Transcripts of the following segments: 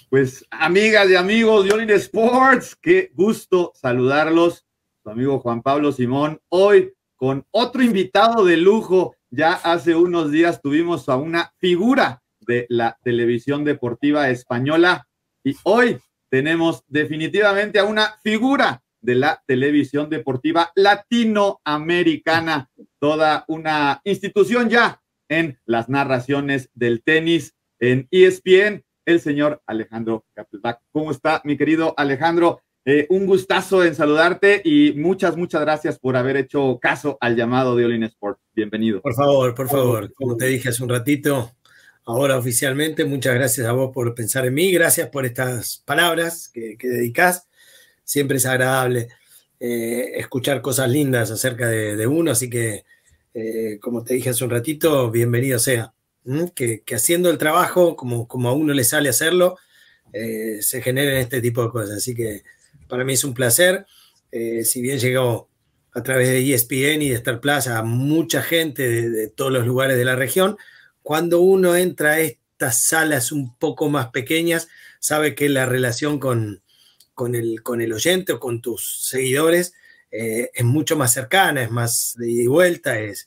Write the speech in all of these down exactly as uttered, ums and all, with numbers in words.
Pues amigas y amigos de All In Sports, qué gusto saludarlos. Su amigo Juan Pablo Simón, hoy con otro invitado de lujo. Ya hace unos días tuvimos a una figura de la televisión deportiva española y hoy tenemos definitivamente a una figura de la televisión deportiva latinoamericana, toda una institución ya en las narraciones del tenis en E S P N, el señor Alejandro Kapelbach. ¿Cómo está, mi querido Alejandro? Eh, un gustazo en saludarte y muchas, muchas gracias por haber hecho caso al llamado de All In Sports. Bienvenido. Por favor, por favor. Como te dije hace un ratito, ahora oficialmente, muchas gracias a vos por pensar en mí. Gracias por estas palabras que, que dedicás. Siempre es agradable eh, escuchar cosas lindas acerca de, de uno. Así que, eh, como te dije hace un ratito, bienvenido sea. ¿Mm? Que, que haciendo el trabajo, como, como a uno le sale hacerlo, eh, se generen este tipo de cosas. Así que para mí es un placer. Eh, si bien llegó a través de E S P N y de Star Plus a mucha gente de, de todos los lugares de la región, cuando uno entra a estas salas un poco más pequeñas, sabe que la relación con, con, el, con el oyente o con tus seguidores eh, es mucho más cercana, es más de ida y vuelta, es,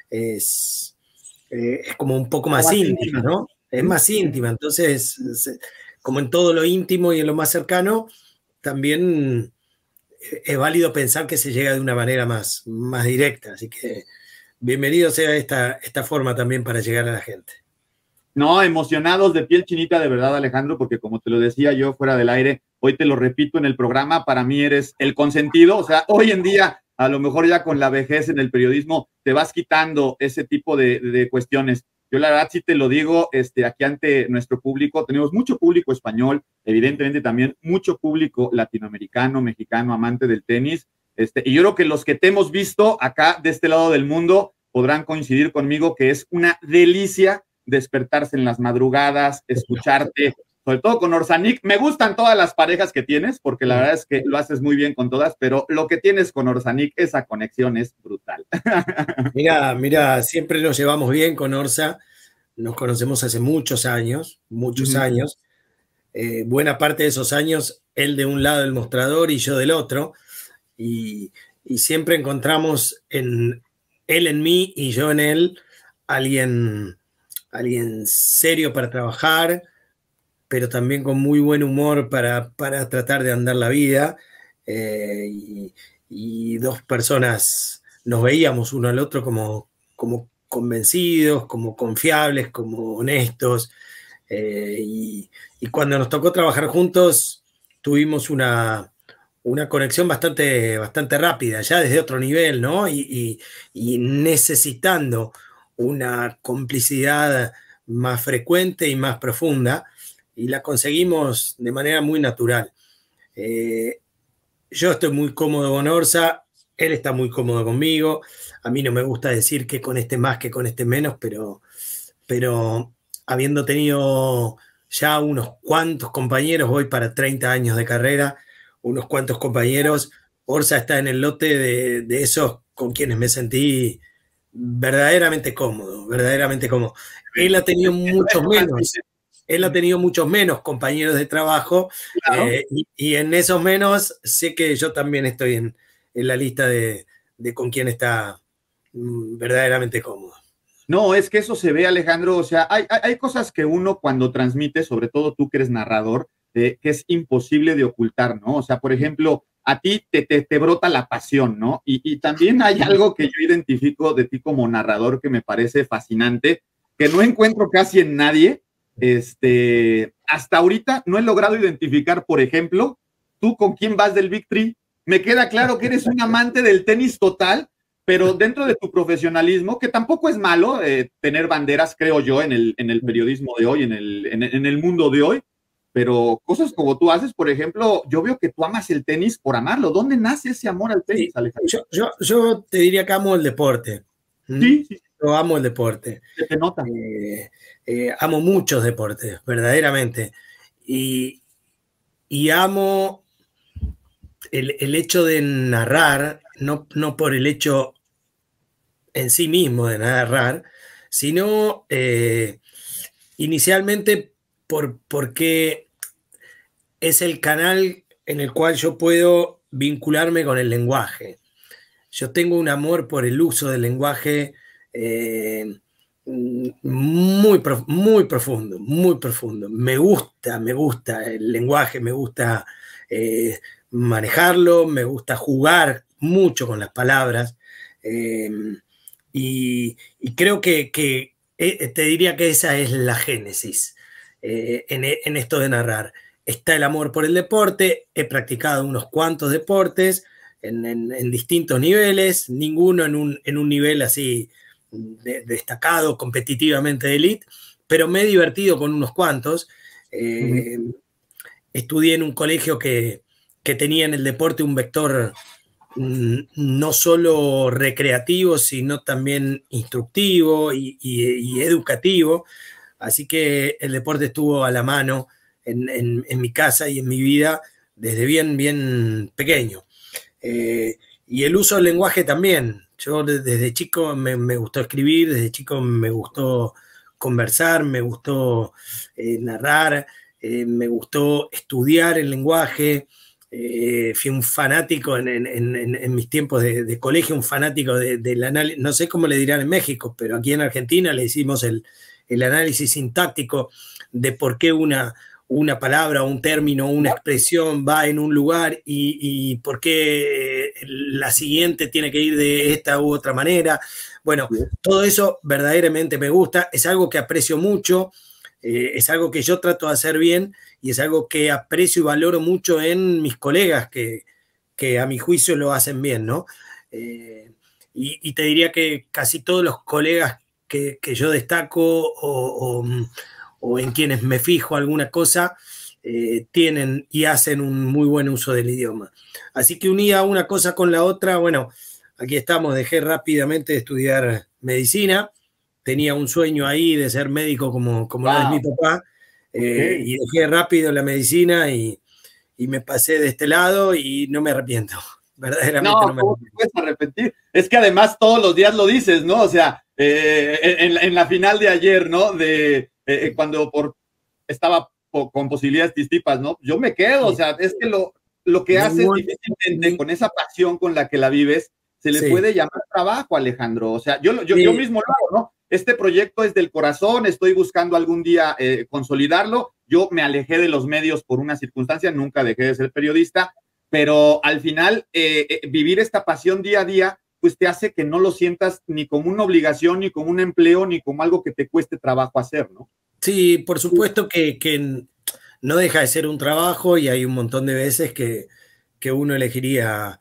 es, eh, es como un poco más, más íntima, íntima, ¿no? Es más íntima. Entonces, es, como en todo lo íntimo y en lo más cercano, también es válido pensar que se llega de una manera más, más directa. Así que bienvenido sea esta, esta forma también para llegar a la gente. No, emocionados, de piel chinita, de verdad, Alejandro, porque como te lo decía yo fuera del aire, hoy te lo repito en el programa, para mí eres el consentido. O sea, hoy en día, a lo mejor ya con la vejez en el periodismo, te vas quitando ese tipo de, de cuestiones. Yo la verdad sí te lo digo, este, aquí ante nuestro público, tenemos mucho público español, evidentemente también mucho público latinoamericano, mexicano, amante del tenis, este, y yo creo que los que te hemos visto acá de este lado del mundo podrán coincidir conmigo que es una delicia despertarse en las madrugadas, escucharte, sobre todo con Orsanic. Me gustan todas las parejas que tienes, porque la verdad es que lo haces muy bien con todas, pero lo que tienes con Orsanic, esa conexión es brutal. Mira, mira, siempre nos llevamos bien con Orsa, nos conocemos hace muchos años, muchos uh-huh. años. Eh, buena parte de esos años, él de un lado del mostrador y yo del otro, y, y siempre encontramos en él en mí y yo en él alguien, alguien serio para trabajar, pero también con muy buen humor para, para tratar de andar la vida, eh, y, y dos personas nos veíamos uno al otro como, como convencidos, como confiables, como honestos, eh, y, y cuando nos tocó trabajar juntos tuvimos una, una conexión bastante, bastante rápida, ya desde otro nivel, ¿no? Y, y, y necesitando una complicidad más frecuente y más profunda, y la conseguimos de manera muy natural. Eh, yo estoy muy cómodo con Orsa, él está muy cómodo conmigo. A mí no me gusta decir que con este más, que con este menos, pero, pero habiendo tenido ya unos cuantos compañeros, voy para treinta años de carrera, unos cuantos compañeros, Orsa está en el lote de, de esos con quienes me sentí verdaderamente cómodo, verdaderamente cómodo. Él ha tenido muchos menos, él ha tenido muchos menos compañeros de trabajo, claro. eh, y, y en esos menos sé que yo también estoy en, en la lista de, de con quien está mm, verdaderamente cómodo. No, es que eso se ve, Alejandro, o sea, hay, hay, hay cosas que uno cuando transmite, sobre todo tú que eres narrador, eh, que es imposible de ocultar, ¿no? O sea, por ejemplo, a ti te, te, te brota la pasión, ¿no? Y, y también hay algo que yo identifico de ti como narrador que me parece fascinante, que no encuentro casi en nadie. Este, hasta ahorita no he logrado identificar, por ejemplo, tú con quién vas del Victory. Me queda claro que eres un amante del tenis total, pero dentro de tu profesionalismo, que tampoco es malo eh, tener banderas, creo yo, en el, en el periodismo de hoy, en el, en, en el mundo de hoy, pero cosas como tú haces, por ejemplo, yo veo que tú amas el tenis por amarlo. ¿Dónde nace ese amor al tenis, sí, Alejandro? Yo, yo, yo te diría que amo el deporte. Sí, sí. Yo amo el deporte. Se te nota. Eh, eh, amo muchos deportes, verdaderamente. Y, y amo el, el hecho de narrar, no, no por el hecho en sí mismo de narrar, sino eh, inicialmente por, porque es el canal en el cual yo puedo vincularme con el lenguaje. Yo tengo un amor por el uso del lenguaje eh, muy, prof muy profundo, muy profundo. Me gusta, me gusta el lenguaje, me gusta eh, manejarlo, me gusta jugar mucho con las palabras. Eh, y, y creo que, que eh, te diría que esa es la génesis eh, en, en esto de narrar. Está el amor por el deporte, he practicado unos cuantos deportes en, en, en distintos niveles, ninguno en un, en un nivel así de, destacado, competitivamente de elite, pero me he divertido con unos cuantos. Eh, uh-huh. Estudié en un colegio que, que tenía en el deporte un vector no solo recreativo, sino también instructivo y, y, y educativo. Así que el deporte estuvo a la mano en, en, en mi casa y en mi vida desde bien, bien pequeño. Eh, y el uso del lenguaje también. Yo desde chico me, me gustó escribir, desde chico me gustó conversar, me gustó eh, narrar, eh, me gustó estudiar el lenguaje. Eh, fui un fanático en, en, en, en mis tiempos de, de colegio, un fanático de, del análisis, no sé cómo le dirán en México, pero aquí en Argentina le hicimos el, el análisis sintáctico de por qué una, una palabra, un término, una expresión va en un lugar y, y por qué la siguiente tiene que ir de esta u otra manera. Bueno, todo eso verdaderamente me gusta, es algo que aprecio mucho, eh, es algo que yo trato de hacer bien y es algo que aprecio y valoro mucho en mis colegas que, que a mi juicio lo hacen bien, ¿no? Eh, y, y te diría que casi todos los colegas que, que yo destaco o, o, o en quienes me fijo alguna cosa, eh, tienen y hacen un muy buen uso del idioma. Así que unida una cosa con la otra, bueno, aquí estamos, dejé rápidamente de estudiar medicina, tenía un sueño ahí de ser médico como, como wow. lo es mi papá, eh, okay. y dejé rápido la medicina y, y me pasé de este lado y no me arrepiento, verdaderamente no, no me ¿cómo te puedes arrepentir? Es que además todos los días lo dices, ¿no? O sea, eh, en, en la final de ayer, ¿no? De eh, cuando por, estaba po, con posibilidades distintas, ¿no? Yo me quedo, sí. O sea, es que lo, lo que haces difícilmente con esa pasión con la que la vives, se le sí. puede llamar trabajo, Alejandro. O sea, yo, yo, sí. yo mismo lo hago, ¿no? Este proyecto es del corazón, estoy buscando algún día eh, consolidarlo. Yo me alejé de los medios por una circunstancia, nunca dejé de ser periodista, pero al final eh, eh, vivir esta pasión día a día, pues te hace que no lo sientas ni como una obligación, ni como un empleo, ni como algo que te cueste trabajo hacer, ¿no? Sí, por supuesto que, que no deja de ser un trabajo y hay un montón de veces que, que uno elegiría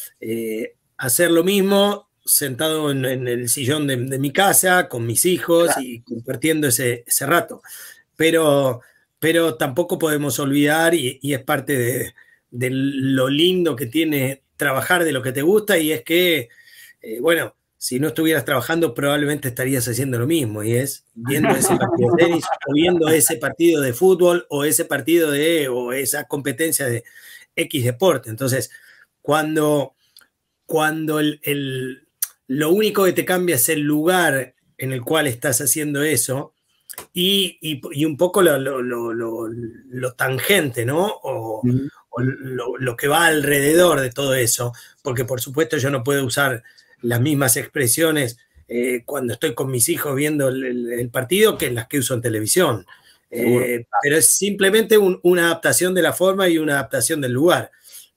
eh, hacer lo mismo sentado en, en el sillón de, de mi casa, con mis hijos claro. y compartiendo ese, ese rato. Pero, pero tampoco podemos olvidar, y, y es parte de, de lo lindo que tiene trabajar de lo que te gusta, y es que, eh, bueno, si no estuvieras trabajando probablemente estarías haciendo lo mismo, y es viendo ese partido de tenis, o viendo ese partido de fútbol, o ese partido de, o esa competencia de X deporte. Entonces, cuando, cuando el, el lo único que te cambia es el lugar en el cual estás haciendo eso y, y, y un poco lo, lo, lo, lo, lo tangente, ¿no? O, mm. o lo, lo que va alrededor de todo eso, porque por supuesto yo no puedo usar las mismas expresiones eh, cuando estoy con mis hijos viendo el, el, el partido que las que uso en televisión. Eh, pero es simplemente un, una adaptación de la forma y una adaptación del lugar.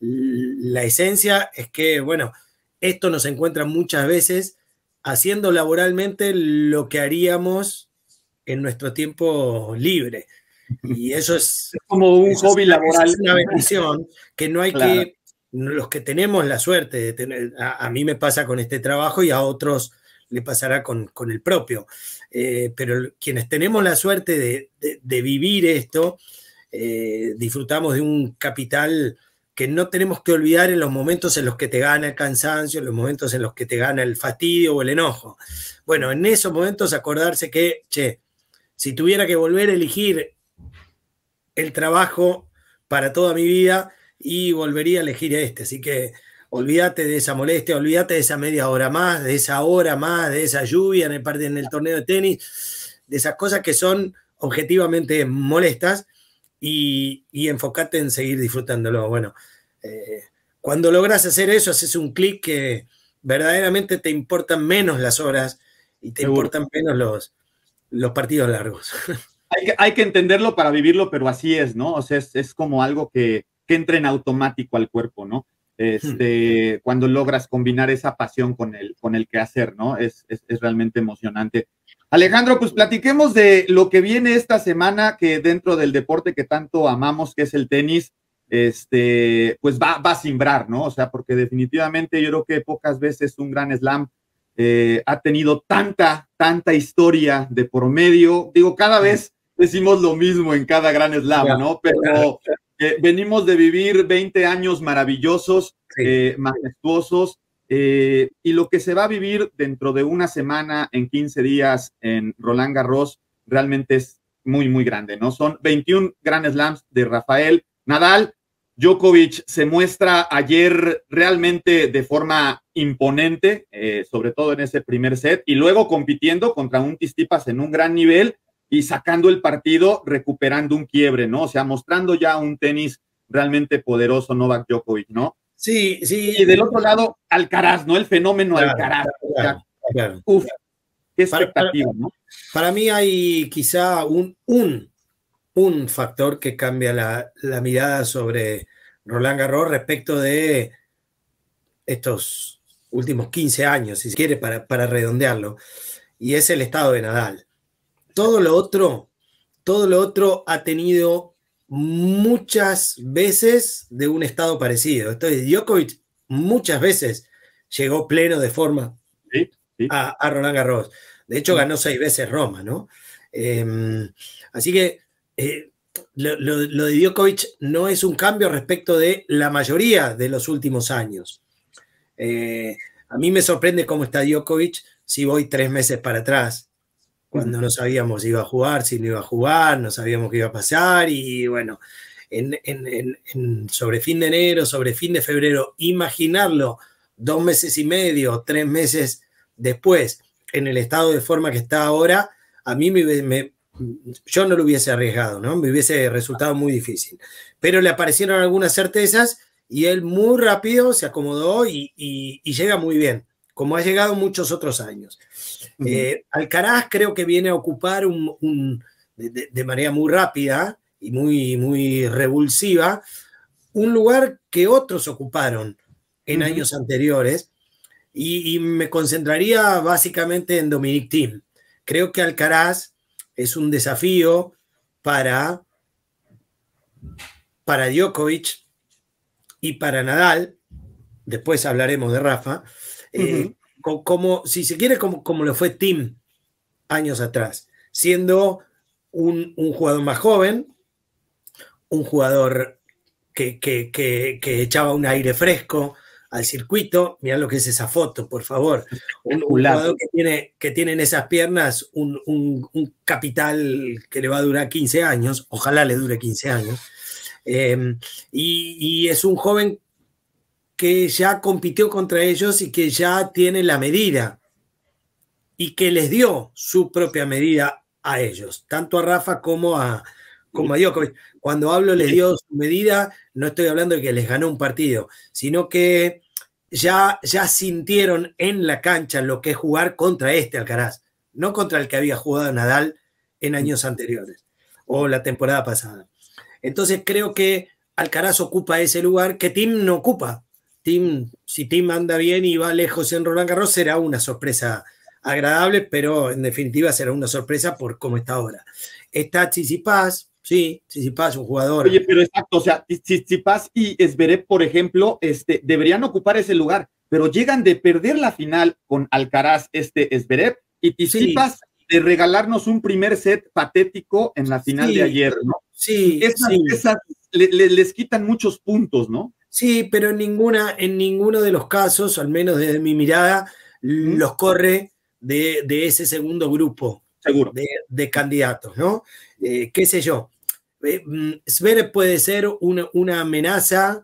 La esencia es que, bueno, esto nos encuentra muchas veces haciendo laboralmente lo que haríamos en nuestro tiempo libre. Y eso es, es como un eso hobby es una, laboral. Es una bendición que no hay claro. que, los que tenemos la suerte de tener, a, a mí me pasa con este trabajo y a otros le pasará con, con el propio. Eh, pero quienes tenemos la suerte de, de, de vivir esto, eh, disfrutamos de un capital que no tenemos que olvidar en los momentos en los que te gana el cansancio, en los momentos en los que te gana el fastidio o el enojo. Bueno, en esos momentos acordarse que, che, si tuviera que volver a elegir el trabajo para toda mi vida, y volvería a elegir este. Así que olvídate de esa molestia, olvídate de esa media hora más, de esa hora más, de esa lluvia en el, en el torneo de tenis, de esas cosas que son objetivamente molestas, y, y enfócate en seguir disfrutándolo. Bueno, eh, cuando logras hacer eso, haces un clic que verdaderamente te importan menos las horas y te Seguro. importan menos los, los partidos largos. Hay que, hay que entenderlo para vivirlo, pero así es, ¿no? O sea, es, es como algo que, que entra en automático al cuerpo, ¿no? Este, hmm. Cuando logras combinar esa pasión con el, con el quehacer, ¿no? Es, es, es realmente emocionante. Alejandro, pues platiquemos de lo que viene esta semana, que dentro del deporte que tanto amamos, que es el tenis, este, pues va, va a simbrar, ¿no? O sea, porque definitivamente yo creo que pocas veces un gran slam eh, ha tenido tanta, tanta historia de por medio. Digo, cada vez decimos lo mismo en cada gran slam, ¿no? Pero eh, venimos de vivir veinte años maravillosos, sí. eh, majestuosos, eh, y lo que se va a vivir dentro de una semana, en quince días, en Roland Garros, realmente es muy, muy grande, ¿no? Son veintiún Grand Slams de Rafael Nadal. Djokovic se muestra ayer realmente de forma imponente, eh, sobre todo en ese primer set, y luego compitiendo contra un Tsitsipas en un gran nivel y sacando el partido, recuperando un quiebre, ¿no? O sea, mostrando ya un tenis realmente poderoso Novak Djokovic, ¿no? Sí, sí. Y del otro lado, Alcaraz, ¿no? El fenómeno claro, Alcaraz. Claro, claro. Uf, qué expectativa, para, para, ¿no? Para mí hay quizá un, un, un factor que cambia la, la mirada sobre Roland Garros respecto de estos últimos quince años, si se quiere, para, para redondearlo, y es el estado de Nadal. Todo lo otro, todo lo otro ha tenido muchas veces de un estado parecido. Entonces, Djokovic muchas veces llegó pleno de forma sí, sí. A, a Roland Garros. De hecho, ganó seis veces Roma, ¿no? Eh, así que eh, lo, lo, lo de Djokovic no es un cambio respecto de la mayoría de los últimos años. Eh, a mí me sorprende cómo está Djokovic si voy tres meses para atrás, cuando no sabíamos si iba a jugar, si no iba a jugar, no sabíamos qué iba a pasar, y bueno, en, en, en, en sobre fin de enero, sobre fin de febrero, imaginarlo dos meses y medio, tres meses después, en el estado de forma que está ahora, a mí me, me, yo no lo hubiese arriesgado, ¿no? Me hubiese resultado muy difícil. Pero le aparecieron algunas certezas y él muy rápido se acomodó y, y, y llega muy bien, como ha llegado muchos otros años. Uh-huh. Eh, Alcaraz creo que viene a ocupar un, un, de, de manera muy rápida y muy, muy revulsiva un lugar que otros ocuparon en uh-huh. años anteriores, y, y me concentraría básicamente en Dominic Thiem. Creo que Alcaraz es un desafío para, para Djokovic y para Nadal. Después hablaremos de Rafa. Eh, uh-huh. como, si se quiere, como, como lo fue Thiem años atrás, siendo un, un jugador más joven, un jugador que, que, que, que echaba un aire fresco al circuito. Mirá lo que es esa foto, por favor. Un, un jugador que tiene, que tiene en esas piernas un, un, un capital que le va a durar quince años, ojalá le dure quince años, eh, y, y es un joven que ya compitió contra ellos y que ya tiene la medida y que les dio su propia medida a ellos, tanto a Rafa como a, como a Djokovic. Cuando hablo les dio su medida, no estoy hablando de que les ganó un partido, sino que ya, ya sintieron en la cancha lo que es jugar contra este Alcaraz, no contra el que había jugado Nadal en años anteriores o la temporada pasada. Entonces creo que Alcaraz ocupa ese lugar que Thiem no ocupa. Thiem, si Thiem anda bien y va lejos en Roland Garros, será una sorpresa agradable, pero en definitiva será una sorpresa por cómo está ahora. Está Tsitsipas, sí, Tsitsipas, un jugador. Oye, pero exacto, o sea, Tsitsipas y Zverev, por ejemplo, este, deberían ocupar ese lugar, pero llegan de perder la final con Alcaraz, este Zverev, y Tsitsipas sí. de regalarnos un primer set patético en la final sí. de ayer, ¿no? Sí, esas, sí. esas le, le, les quitan muchos puntos, ¿no? Sí, pero en, ninguna, en ninguno de los casos, al menos desde mi mirada, ¿Mm? los corre de, de ese segundo grupo Seguro. De, de candidatos, ¿no? Eh, ¿Qué sé yo? Eh, Zverev puede ser una, una amenaza,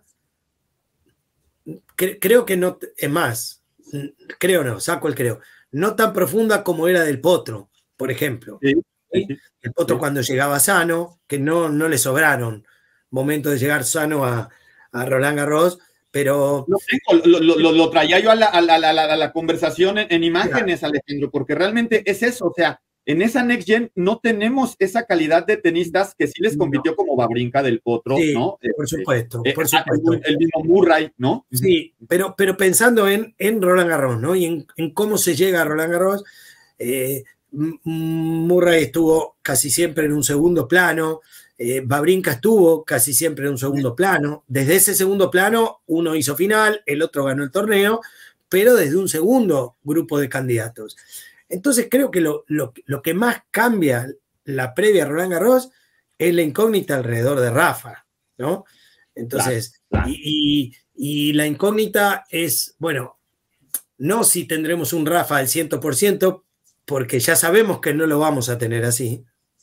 cre, creo que no, es más, creo no, saco el creo, no tan profunda como era del Potro, por ejemplo. Sí. ¿sí? Sí, el Potro sí. Cuando llegaba sano, que no, no le sobraron momentos de llegar sano a, a Roland Garros, pero... Lo, lo, lo, lo traía yo a la, a la, a la, a la conversación en, en imágenes, claro. Alejandro, porque realmente es eso, o sea, en esa Next Gen no tenemos esa calidad de tenistas que sí les compitió no. como Wawrinka del Potro, sí, ¿no? Por supuesto, eh, por supuesto. El, el mismo Murray, ¿no? Sí, pero, pero pensando en, en Roland Garros, ¿no? Y en, en cómo se llega a Roland Garros, eh, Murray estuvo casi siempre en un segundo plano, eh, Wawrinka estuvo casi siempre en un segundo plano. Desde ese segundo plano, uno hizo final, el otro ganó el torneo, pero desde un segundo grupo de candidatos. Entonces creo que lo, lo, lo que más cambia la previa a Roland Garros es la incógnita alrededor de Rafa, ¿no? Entonces, claro, claro. Y, y, y la incógnita es, bueno, no si tendremos un Rafa al cien por ciento, porque ya sabemos que no lo vamos a tener así,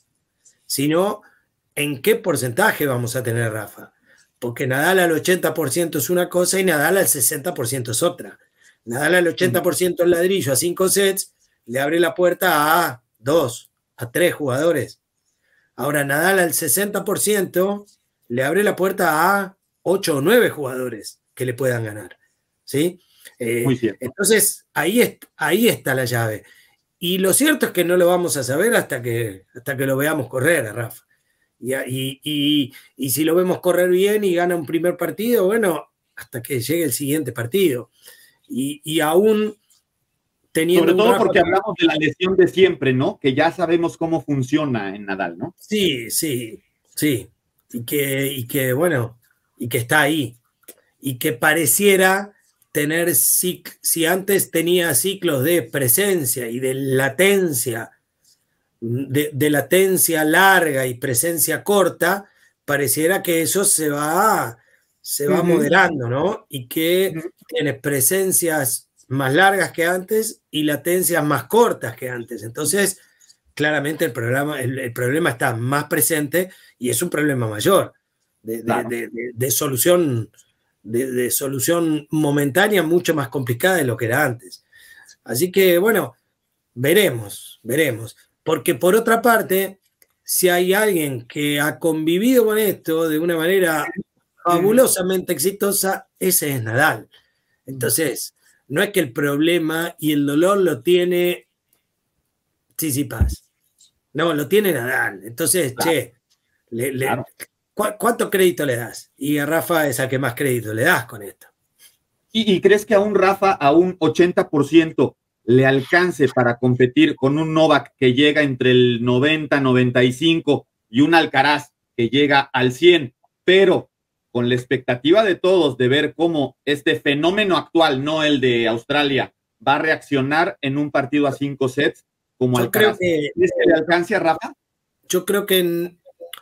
sino en qué porcentaje vamos a tener Rafa. Porque Nadal al ochenta por ciento es una cosa y Nadal al sesenta por ciento es otra. Nadal al ochenta por ciento el ladrillo a cinco sets le abre la puerta a dos, a tres jugadores. Ahora Nadal al sesenta por ciento le abre la puerta a ocho o nueve jugadores que le puedan ganar. ¿Sí? Eh, Muy cierto. Entonces, ahí, es, ahí está la llave. Y lo cierto es que no lo vamos a saber hasta que, hasta que lo veamos correr a Rafa. Y, y, y, y si lo vemos correr bien y gana un primer partido, bueno, hasta que llegue el siguiente partido. Y, y aún teniendo... Sobre todo porque hablamos de la lesión de siempre, ¿no? Que ya sabemos cómo funciona en Nadal, ¿no? Sí, sí, sí. Y que, y que bueno, y que está ahí. Y que pareciera tener, si, si antes tenía ciclos de presencia y de latencia, de, de latencia larga y presencia corta, pareciera que eso se va, se va uh-huh. moderando, ¿no? Y que uh-huh. tienes presencias más largas que antes y latencias más cortas que antes. Entonces, claramente el, programa, el, el problema está más presente y es un problema mayor de, claro. de, de, de, de solución de, de solución momentánea mucho más complicada de lo que era antes. Así que, bueno, veremos, veremos. Porque por otra parte, si hay alguien que ha convivido con esto de una manera fabulosamente exitosa, ese es Nadal. Entonces, no es que el problema y el dolor lo tiene Tsitsipas. No, lo tiene Nadal. Entonces, claro. che, le, le, claro. ¿cu ¿cuánto crédito le das? Y a Rafa es a que más crédito le das con esto. ¿Y, y crees que a un Rafa a un ochenta por ciento le alcance para competir con un Novak que llega entre el noventa, noventa y cinco y un Alcaraz que llega al cien, pero con la expectativa de todos de ver cómo este fenómeno actual, no el de Australia, va a reaccionar en un partido a cinco sets como yo Alcaraz? Creo que, ¿crees que le alcance a Rafa? Yo creo que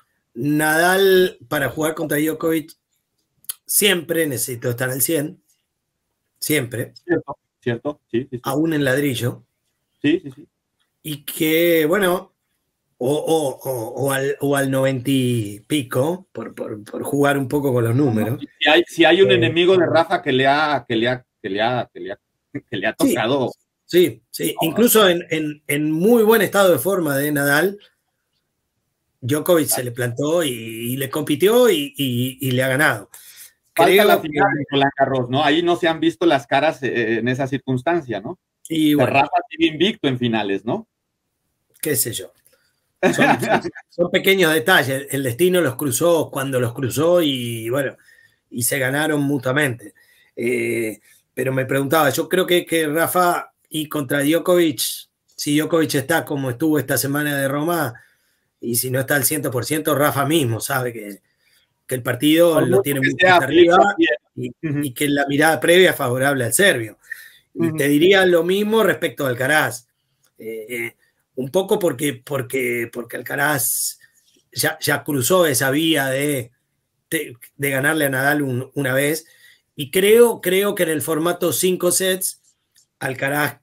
Nadal, para jugar contra Djokovic, siempre necesito estar al cien. Siempre. Cierto. ¿Cierto? Sí, sí, sí. Aún en ladrillo. Sí, sí, sí. Y que, bueno, o, o, o, o, al, o al noventa y pico, por, por, por jugar un poco con los números. Si hay, si hay un eh, enemigo de Rafa que le ha, que le ha, que le ha, que le ha, que le ha tocado. Sí, sí. sí. No, incluso en, en, en muy buen estado de forma de Nadal, Djokovic claro. se le plantó y, y le compitió y, y, y le ha ganado. Falta Creo la final que... de Roland Garros, ¿no? Ahí no se han visto las caras eh, en esa circunstancia, ¿no? Y bueno, Rafa sigue invicto en finales, ¿no? Qué sé yo. Son, son, son pequeños detalles. El destino los cruzó cuando los cruzó y bueno, y se ganaron mutuamente. Eh, pero me preguntaba, yo creo que, que Rafa y contra Djokovic, si Djokovic está como estuvo esta semana de Roma, y si no está al cien por ciento, Rafa mismo sabe que que el partido Por lo tiene muy arriba y, uh-huh. y que la mirada previa es favorable al serbio. Y uh-huh. te diría lo mismo respecto a Alcaraz. Eh, eh, un poco porque, porque, porque Alcaraz ya, ya cruzó esa vía de, de, de ganarle a Nadal un, una vez. Y creo, creo que en el formato cinco sets, Alcaraz,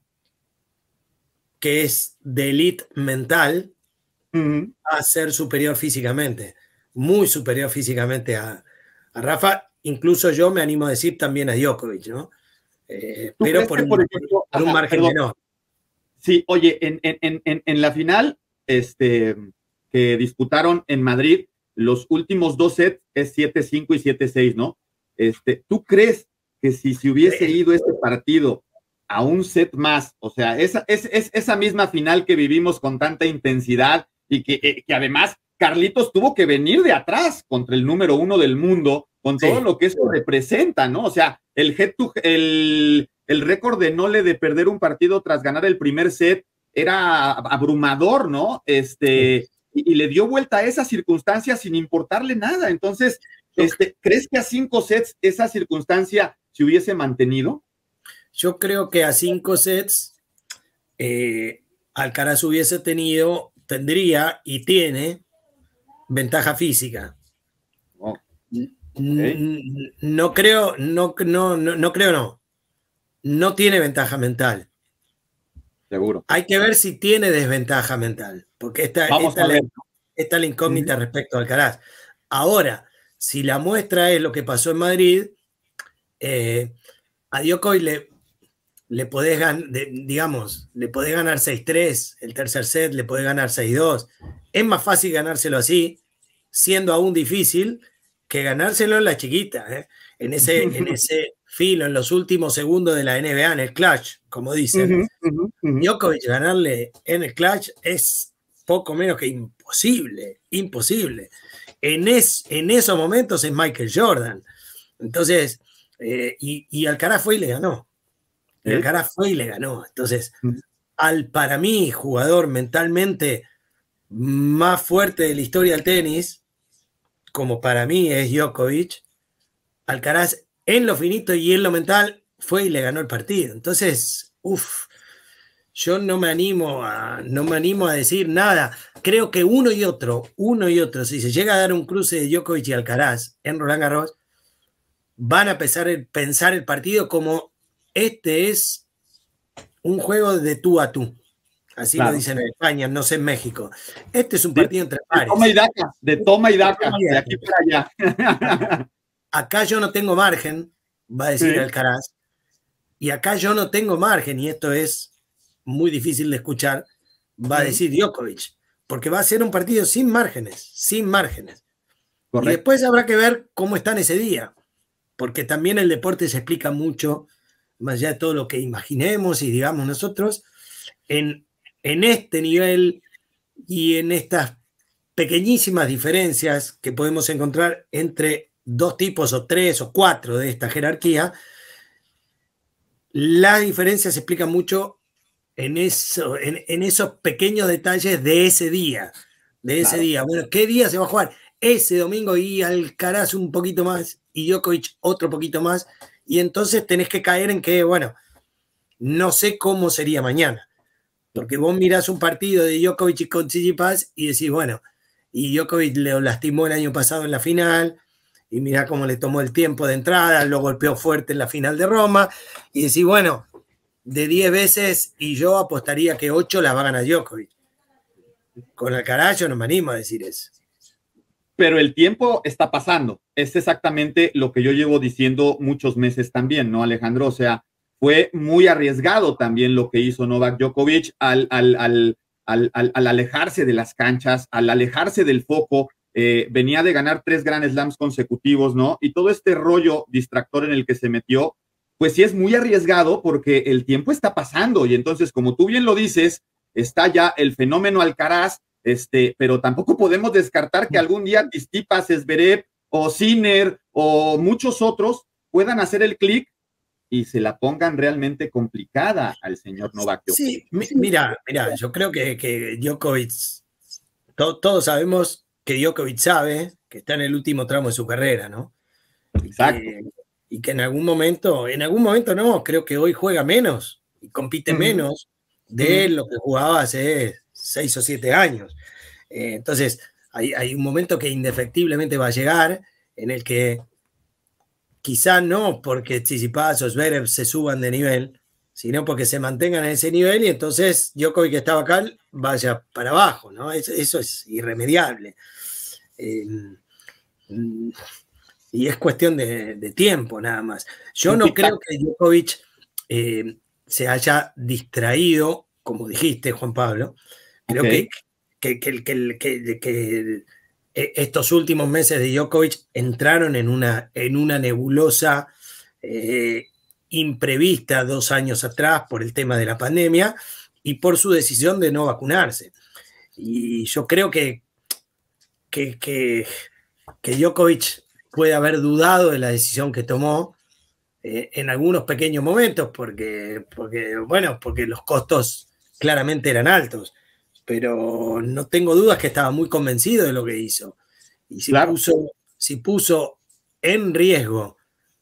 que es de elite mental, uh-huh. va a ser superior físicamente. Muy superior físicamente a, a Rafa, incluso yo me animo a decir también a Djokovic, ¿no? Eh, pero por un, por, ejemplo, por un ajá, margen perdón. menor. Sí, oye, en, en, en, en la final, este, que disputaron en Madrid, los últimos dos sets es siete cinco y siete seis, ¿no? Este, ¿tú crees que si se hubiese ido este partido a un set más, o sea, esa, es, es, esa misma final que vivimos con tanta intensidad y que, eh, que además Carlitos tuvo que venir de atrás contra el número uno del mundo, con todo sí. lo que eso representa, ¿no? O sea, el head to, el, el récord de Nole de perder un partido tras ganar el primer set era abrumador, ¿no? Este, sí. y, y le dio vuelta a esa circunstancia sin importarle nada. Entonces, este, ¿crees que a cinco sets esa circunstancia se hubiese mantenido? Yo creo que a cinco sets eh, Alcaraz hubiese tenido, tendría y tiene ventaja física. Oh. Okay. No creo, no, no, no, no creo, no. No tiene ventaja mental. Seguro. Hay que ver si tiene desventaja mental, porque esta, esta, la, esta es la incógnita uh-huh. respecto a Alcaraz. Ahora, si la muestra es lo que pasó en Madrid, eh, a Djokovic le, le podés ganar, digamos, le podés ganar seis tres, el tercer set le podés ganar seis dos. Es más fácil ganárselo así, siendo aún difícil, que ganárselo en la chiquita, ¿eh? en, ese, en ese filo, en los últimos segundos de la N B A, en el clutch, como dicen. Uh-huh, uh-huh, uh-huh. Djokovic ganarle en el clutch es poco menos que imposible, imposible. En, es, en esos momentos es Michael Jordan. Entonces, eh, y, y Alcaraz fue y le ganó. ¿Eh? Alcaraz fue y le ganó. Entonces, uh-huh. al para mí, jugador mentalmente más fuerte de la historia del tenis, como para mí es Djokovic, Alcaraz en lo finito y en lo mental fue y le ganó el partido. Entonces, uff, yo no me animo a, no me animo a decir nada. Creo que uno y otro, uno y otro, si se llega a dar un cruce de Djokovic y Alcaraz en Roland Garros, van a empezar a pensar el partido como este es un juego de tú a tú. Así claro. lo dicen en España, no sé en México. Este es un partido de, entre pares. De toma y daca, de toma y daca, de, de aquí para allá. Acá yo no tengo margen, va a decir sí. Alcaraz, y acá yo no tengo margen, y esto es muy difícil de escuchar, va a decir Djokovic, porque va a ser un partido sin márgenes, sin márgenes. Correcto. Y después habrá que ver cómo están ese día, porque también el deporte se explica mucho, más allá de todo lo que imaginemos y digamos nosotros, en, en este nivel y en estas pequeñísimas diferencias que podemos encontrar entre dos tipos o tres o cuatro de esta jerarquía, las diferencias se explican mucho en, eso, en, en esos pequeños detalles de ese día, de ese claro. día. Bueno, ¿qué día se va a jugar? Ese domingo y Alcaraz un poquito más y Djokovic otro poquito más, y entonces tenés que caer en que, bueno, no sé cómo sería mañana, porque vos mirás un partido de Djokovic con Tsitsipas y decís, bueno, y Djokovic le lastimó el año pasado en la final, y mirá cómo le tomó el tiempo de entrada, lo golpeó fuerte en la final de Roma, y decís, bueno, de diez veces, y yo apostaría que ocho las va a ganar Djokovic. Con Alcaraz yo no me animo a decir eso. Pero el tiempo está pasando, es exactamente lo que yo llevo diciendo muchos meses también, ¿no, Alejandro? O sea, fue muy arriesgado también lo que hizo Novak Djokovic al, al, al, al, al, al alejarse de las canchas, al alejarse del foco. Eh, venía de ganar tres Grand Slams consecutivos, ¿no? Y todo este rollo distractor en el que se metió, pues sí es muy arriesgado porque el tiempo está pasando y entonces, como tú bien lo dices, está ya el fenómeno Alcaraz, este, pero tampoco podemos descartar que algún día Tsitsipas, Zverev o Sinner o muchos otros puedan hacer el clic y se la pongan realmente complicada al señor Novak Djokovic. Sí, mira, mira, yo creo que, que Djokovic, to, todos sabemos que Djokovic sabe que está en el último tramo de su carrera, ¿no? Exacto. Y que, y que en algún momento, en algún momento no, creo que hoy juega menos y compite uh-huh. menos de uh-huh. lo que jugaba hace seis o siete años. Eh, entonces, hay, hay un momento que indefectiblemente va a llegar en el que quizá no porque Tsitsipas o Zverev se suban de nivel, sino porque se mantengan en ese nivel y entonces Djokovic que estaba acá vaya para abajo, ¿no? Eso, eso es irremediable. Eh, y es cuestión de, de tiempo nada más. Yo no creo que Djokovic eh, se haya distraído, como dijiste, Juan Pablo. Creo okay. que que, que, que, que, que estos últimos meses de Djokovic entraron en una, en una nebulosa eh, imprevista dos años atrás por el tema de la pandemia y por su decisión de no vacunarse. Y yo creo que, que, que, que Djokovic puede haber dudado de la decisión que tomó eh, en algunos pequeños momentos, porque, porque, bueno, porque los costos claramente eran altos, pero no tengo dudas que estaba muy convencido de lo que hizo. Y si, claro. puso, si puso en riesgo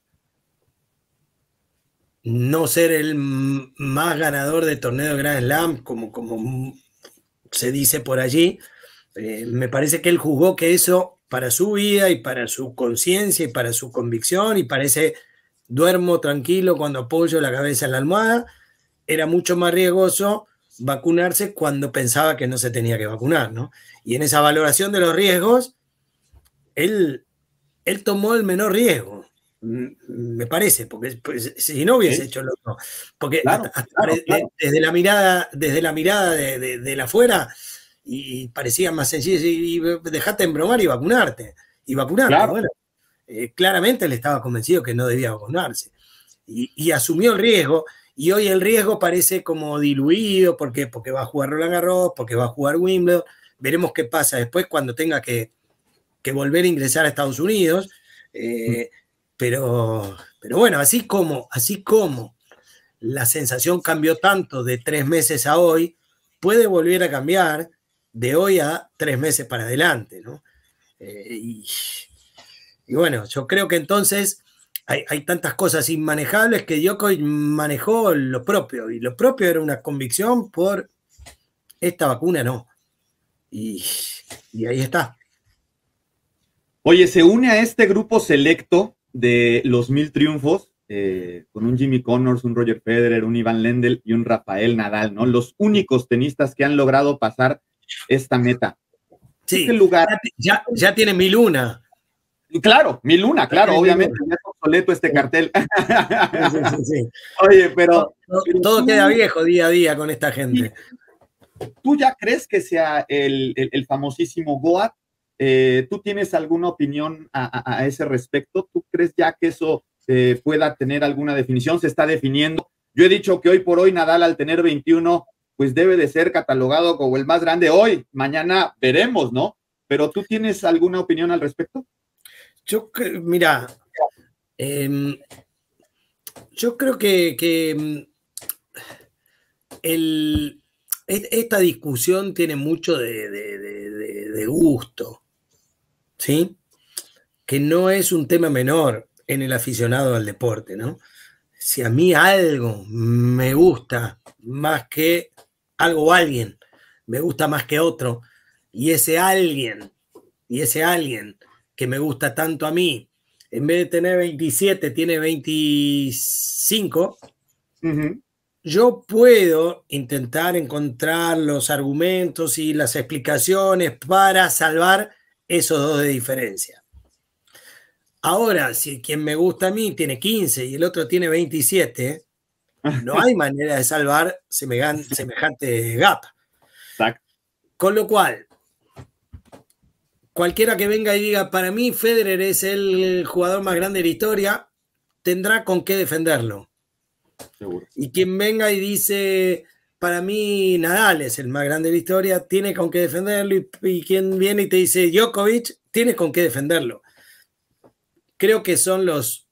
no ser el más ganador de torneo de Grand Slam, como, como se dice por allí, eh, me parece que él juzgó que eso para su vida y para su conciencia y para su convicción y parece duermo tranquilo cuando apoyo la cabeza en la almohada, era mucho más riesgoso vacunarse cuando pensaba que no se tenía que vacunar, ¿no? Y en esa valoración de los riesgos, él, él tomó el menor riesgo, me parece, porque pues, si no hubiese ¿Sí? hecho lo otro. Porque claro, hasta, hasta claro, claro. desde la mirada, desde la mirada de, de, de la afuera, y parecía más sencillo, y, y dejate embromar y vacunarte. Y vacunarte, claro. bueno, eh, claramente él estaba convencido que no debía vacunarse. Y, y asumió el riesgo, y hoy el riesgo parece como diluido, ¿por qué? Porque va a jugar Roland Garros, porque va a jugar Wimbledon, veremos qué pasa después cuando tenga que, que volver a ingresar a Estados Unidos, eh, mm. pero, pero bueno, así como, así como la sensación cambió tanto de tres meses a hoy, puede volver a cambiar de hoy a tres meses para adelante, ¿no? Eh, y, y bueno, yo creo que entonces hay, hay tantas cosas inmanejables que Djokovic manejó lo propio, y lo propio era una convicción por esta vacuna, no. Y, y ahí está. Oye, se une a este grupo selecto de los mil triunfos, eh, con un Jimmy Connors, un Roger Federer, un Ivan Lendl y un Rafael Nadal, ¿no? Los únicos tenistas que han logrado pasar esta meta. Sí, este lugar, ya, ya tiene mil una. Claro, mil una, claro, ya obviamente, ya es obsoleto este cartel. Sí, sí, sí. Oye, pero... Todo, pero todo tú, queda viejo día a día con esta gente. ¿Tú ya crees que sea el, el, el famosísimo Goat? Eh, ¿Tú tienes alguna opinión a, a, a ese respecto? ¿Tú crees ya que eso eh, pueda tener alguna definición? ¿Se está definiendo? Yo he dicho que hoy por hoy Nadal, al tener veintiuno, pues debe de ser catalogado como el más grande hoy. Mañana veremos, ¿no? Pero ¿tú tienes alguna opinión al respecto? Yo, mira, eh, yo creo que, que el, esta discusión tiene mucho de, de, de, de gusto, ¿sí? Que no es un tema menor en el aficionado al deporte, ¿no? Si a mí algo me gusta más que algo o alguien, me gusta más que otro, y ese alguien, y ese alguien que me gusta tanto a mí, en vez de tener veintisiete, tiene veinticinco, uh-huh. Yo puedo intentar encontrar los argumentos y las explicaciones para salvar esos dos de diferencia. Ahora, si quien me gusta a mí tiene quince y el otro tiene veintisiete, no hay manera de salvar semejante gap. Exacto. Con lo cual, cualquiera que venga y diga, para mí Federer es el jugador más grande de la historia, tendrá con qué defenderlo. Seguro. Y quien venga y dice, para mí Nadal es el más grande de la historia, tiene con qué defenderlo. Y, y quien viene y te dice Djokovic, tiene con qué defenderlo. Creo que son los,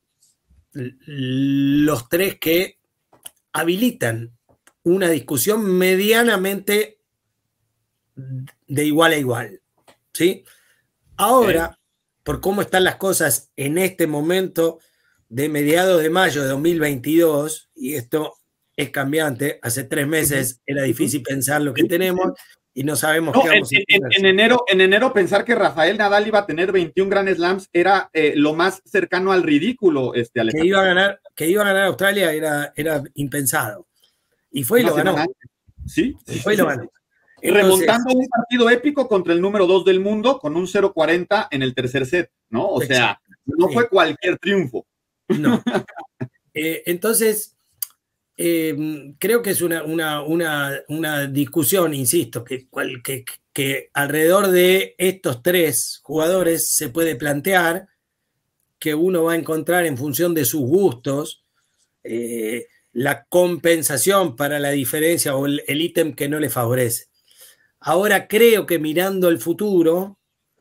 los tres que habilitan una discusión medianamente de igual a igual, ¿sí? Ahora, por cómo están las cosas en este momento de mediados de mayo de dos mil veintidós, y esto es cambiante, hace tres meses era difícil pensar lo que tenemos y no sabemos no, qué vamos en, a hacer. En, en, enero, en enero pensar que Rafael Nadal iba a tener veintiún Grand Slams era eh, lo más cercano al ridículo, este, que iba a ganar, que iba a ganar Australia era, era impensado. Y fue y lo ganó. Sí, y fue y lo ganó. Entonces, remontando un partido épico contra el número dos del mundo con un cero cuarenta en el tercer set, ¿no? O sea, no fue cualquier triunfo. No. Eh, entonces, eh, creo que es una, una, una, una discusión, insisto, que, cual, que, que alrededor de estos tres jugadores se puede plantear que uno va a encontrar en función de sus gustos eh, la compensación para la diferencia o el, el ítem que no le favorece. Ahora creo que mirando el futuro,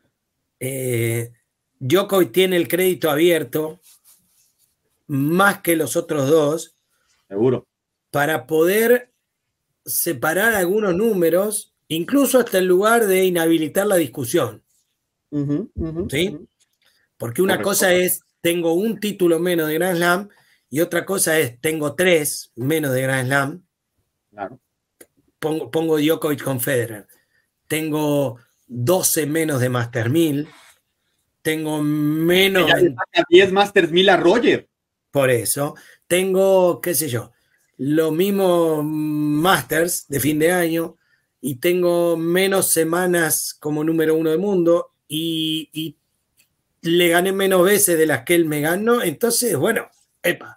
eh, Djokovic tiene el crédito abierto más que los otros dos. Seguro. Para poder separar algunos números, incluso hasta el lugar de inhabilitar la discusión. Uh-huh, uh-huh, ¿Sí? Uh-huh. Porque una Correcto. Cosa es, tengo un título menos de Grand Slam, y otra cosa es, tengo tres menos de Grand Slam. Claro. Pongo, pongo Djokovic con Federer. Tengo doce menos de Masters mil. Tengo menos... Ya le saca diez Masters mil a Roger. Por eso. Tengo, qué sé yo, lo mismo Masters de fin de año, y tengo menos semanas como número uno del mundo, y, y le gané menos veces de las que él me ganó. Entonces, bueno, epa.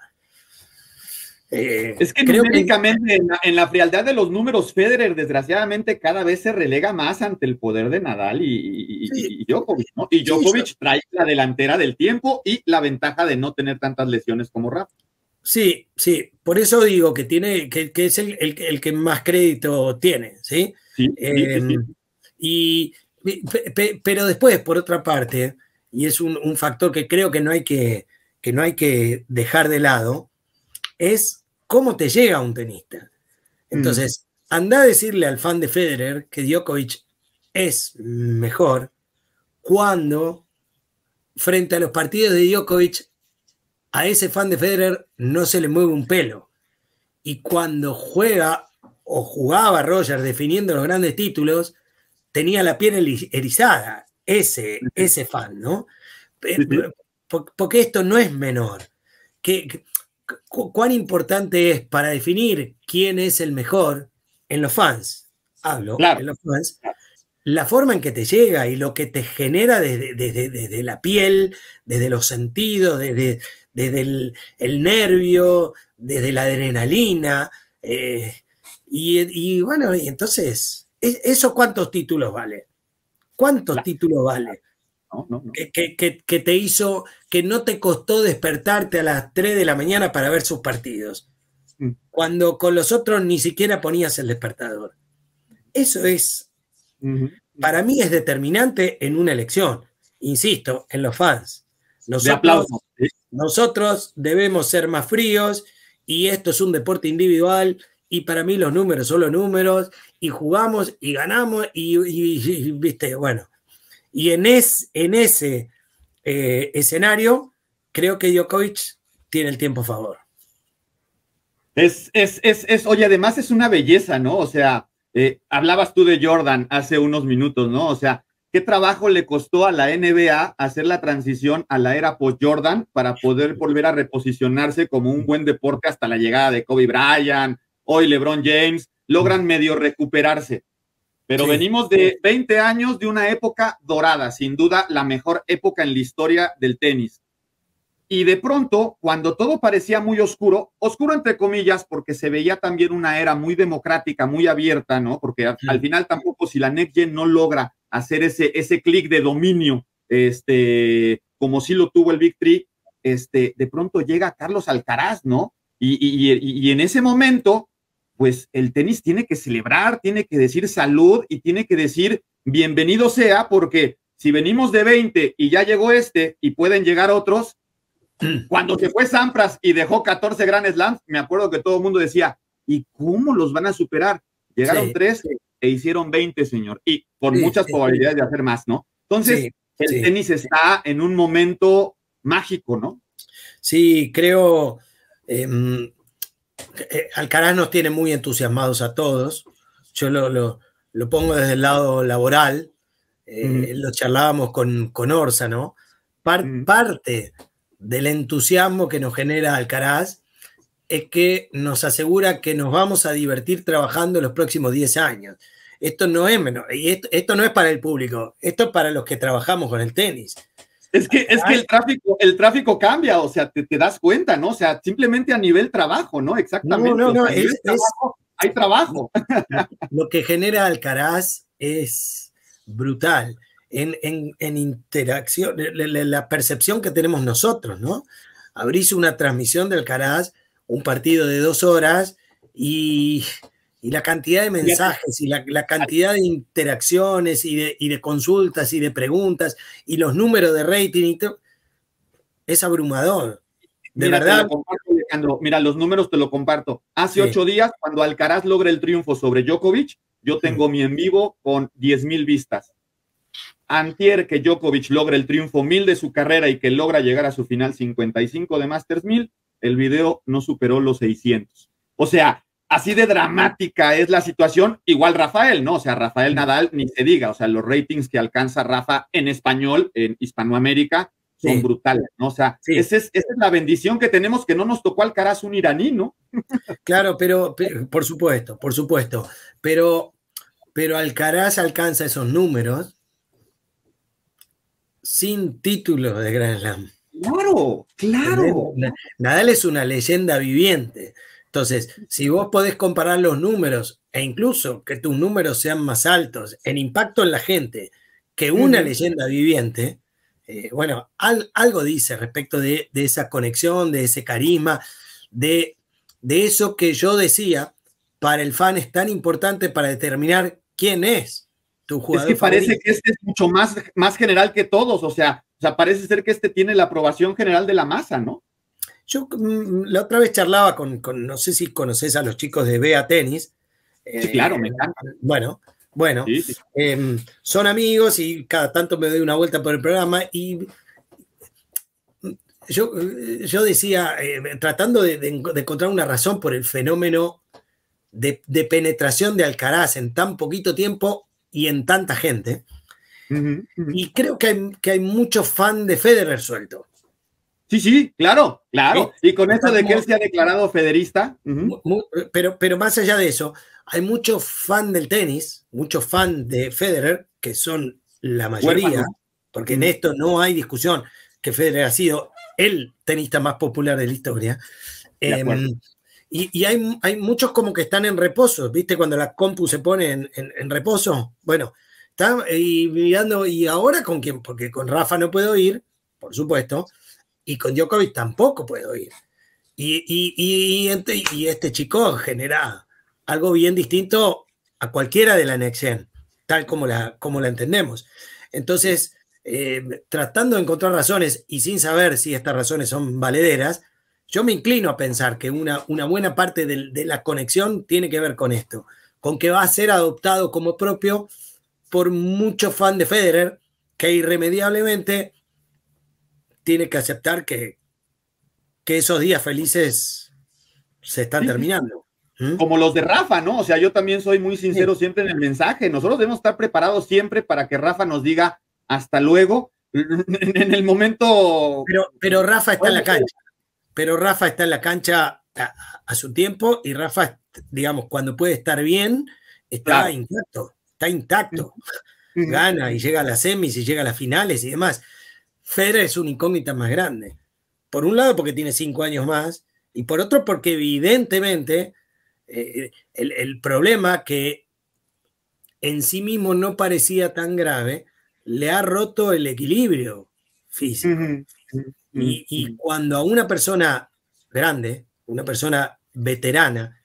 Eh, es que numéricamente, que... en, la, en la frialdad de los números, Federer, desgraciadamente, cada vez se relega más ante el poder de Nadal y, y, sí. y Djokovic, ¿no? Y Djokovic sí, trae la delantera del tiempo y la ventaja de no tener tantas lesiones como Rafa. Sí, sí, por eso digo que tiene, que, que es el, el, el que más crédito tiene, ¿sí? Sí, eh, sí, sí. Y, pe, pero después, por otra parte, y es un, un factor que creo que no hay que, que no hay que dejar de lado, es cómo te llega un tenista. Entonces, mm. anda a decirle al fan de Federer que Djokovic es mejor cuando, frente a los partidos de Djokovic, a ese fan de Federer no se le mueve un pelo. Y cuando juega o jugaba Roger definiendo los grandes títulos, tenía la piel erizada, ese, ese fan, ¿no? Porque esto no es menor. ¿Qué, ¿Cuán importante es para definir quién es el mejor en los fans? Hablo, claro. en los fans. La forma en que te llega y lo que te genera desde, desde, desde la piel, desde los sentidos, desde, desde el, el nervio, desde la adrenalina. Eh, y, y bueno, y entonces, ¿eso cuántos títulos vale? ¿Cuántos claro. títulos vale? No, no, no. Que, que, que, que te hizo, que no te costó despertarte a las tres de la mañana para ver sus partidos, mm. cuando con los otros ni siquiera ponías el despertador. Eso es, mm-hmm. para mí es determinante en una elección. Insisto, en los fans. Nosotros, de aplauso. ¿Sí? Nosotros debemos ser más fríos, y esto es un deporte individual, y para mí los números son los números, y jugamos y ganamos, y, y, y viste, bueno. Y en, es, en ese eh, escenario, creo que Djokovic tiene el tiempo a favor. Es, es, es, es, oye, además es una belleza, ¿no? O sea, eh, hablabas tú de Jordan hace unos minutos, ¿no? O sea, ¿qué trabajo le costó a la N B A hacer la transición a la era post-Jordan para poder volver a reposicionarse como un buen deporte hasta la llegada de Kobe Bryant, hoy LeBron James, logran medio recuperarse? Pero sí. venimos de veinte años de una época dorada, sin duda la mejor época en la historia del tenis. Y de pronto, cuando todo parecía muy oscuro, oscuro entre comillas, porque se veía también una era muy democrática, muy abierta, ¿no? Porque al, sí. al final tampoco, si la Next Gen no logra hacer ese, ese clic de dominio, este, como sí lo tuvo el Big Three, este, de pronto llega Carlos Alcaraz, ¿no? Y, y, y, y en ese momento, pues el tenis tiene que celebrar, tiene que decir salud y tiene que decir bienvenido sea, porque si venimos de veinte y ya llegó este y pueden llegar otros, cuando se fue Sampras y dejó catorce Grand Slams, me acuerdo que todo el mundo decía, ¿y cómo los van a superar? Llegaron sí. trece e hicieron veinte, señor, y con sí, muchas sí, probabilidades sí. de hacer más, ¿no? Entonces, sí, el sí. tenis está en un momento mágico, ¿no? Sí, creo... Eh, Alcaraz nos tiene muy entusiasmados a todos. Yo lo, lo, lo pongo desde el lado laboral. Eh, mm. Lo charlábamos con, con Orsa, ¿no? Par, mm. Parte del entusiasmo que nos genera Alcaraz es que nos asegura que nos vamos a divertir trabajando los próximos diez años. Esto no es menor, y esto, esto no es para el público, esto es para los que trabajamos con el tenis. Es que, es que el tráfico, el tráfico cambia, o sea, te, te das cuenta, ¿no? O sea, simplemente a nivel trabajo, ¿no? Exactamente. No, no, no, o sea, es, trabajo, es, hay trabajo. Lo que genera Alcaraz es brutal en, en, en interacción, la, la percepción que tenemos nosotros, ¿no? Abrís una transmisión de Alcaraz, un partido de dos horas y, y la cantidad de mensajes y la, la cantidad de interacciones y de, y de consultas y de preguntas y los números de rating y todo, es abrumador. De Mira, verdad. te lo comparto, Alejandro. Mira, los números te lo comparto. Hace Sí. ocho días, cuando Alcaraz logra el triunfo sobre Djokovic, yo tengo sí. mi en vivo con diez mil vistas. Antier, que Djokovic logra el triunfo mil de su carrera y que logra llegar a su final cincuenta y cinco de Masters mil, el video no superó los seiscientos. O sea, así de dramática es la situación. Igual Rafael, ¿no? O sea, Rafael Nadal, ni se diga. O sea, los ratings que alcanza Rafa en español, en Hispanoamérica, son sí. brutales, ¿no? O sea, sí. esa, es, esa es la bendición que tenemos, que no nos tocó Alcaraz un iraní, ¿no? Claro, pero, pero por supuesto, por supuesto. Pero, pero Alcaraz alcanza esos números sin título de Grand Slam. Claro, claro. Nadal es una leyenda viviente. Entonces, si vos podés comparar los números e incluso que tus números sean más altos en impacto en la gente que una uh-huh. leyenda viviente, eh, bueno, al, algo dice respecto de, de esa conexión, de ese carisma, de, de eso que yo decía, para el fan es tan importante para determinar quién es tu jugador. Es que parece favorito. Que este es mucho más, más general que todos, o sea, o sea, parece ser que este tiene la aprobación general de la masa, ¿no? Yo la otra vez charlaba con, con no sé si conoces a los chicos de Bea Tenis. Sí, claro, eh, me encanta. Bueno, bueno, sí, sí. Eh, son amigos y cada tanto me doy una vuelta por el programa y yo, yo decía, eh, tratando de, de, de encontrar una razón por el fenómeno de, de penetración de Alcaraz en tan poquito tiempo y en tanta gente. Uh-huh, uh-huh. Y creo que hay, que hay muchos fans de Federer suelto. Sí, sí, claro, claro. Sí, y con eso de que él se ha declarado federista. Uh-huh. muy, pero, pero más allá de eso, hay muchos fans del tenis, muchos fans de Federer, que son la mayoría, Huérfano. Porque uh-huh. en esto no hay discusión, que Federer ha sido el tenista más popular de la historia. Eh, y y hay, hay muchos como que están en reposo, ¿viste? Cuando la compu se pone en, en, en reposo. Bueno, está y mirando, ¿y ahora con quién? Porque con Rafa no puedo ir, por supuesto. Y con Djokovic tampoco puedo ir. Y, y, y, y, y este chico genera algo bien distinto a cualquiera de la Next Gen, tal como la, como la entendemos. Entonces, eh, tratando de encontrar razones y sin saber si estas razones son valederas, yo me inclino a pensar que una, una buena parte de, de la conexión tiene que ver con esto, con que va a ser adoptado como propio por muchos fans de Federer que irremediablemente tiene que aceptar que, que esos días felices se están sí. terminando. ¿Mm? Como los de Rafa, ¿no? O sea, yo también soy muy sincero sí. siempre en el mensaje. Nosotros debemos estar preparados siempre para que Rafa nos diga hasta luego en el momento. Pero, pero Rafa está en la cancha. Pero Rafa está en la cancha a, a su tiempo y Rafa, digamos, cuando puede estar bien, está claro. intacto. Está intacto. Uh-huh. Gana y llega a las semis y llega a las finales y demás. Federer es una incógnita más grande. Por un lado porque tiene cinco años más y por otro porque evidentemente eh, el, el problema que en sí mismo no parecía tan grave le ha roto el equilibrio físico. Uh-huh. Uh-huh. Y, y cuando a una persona grande, una persona veterana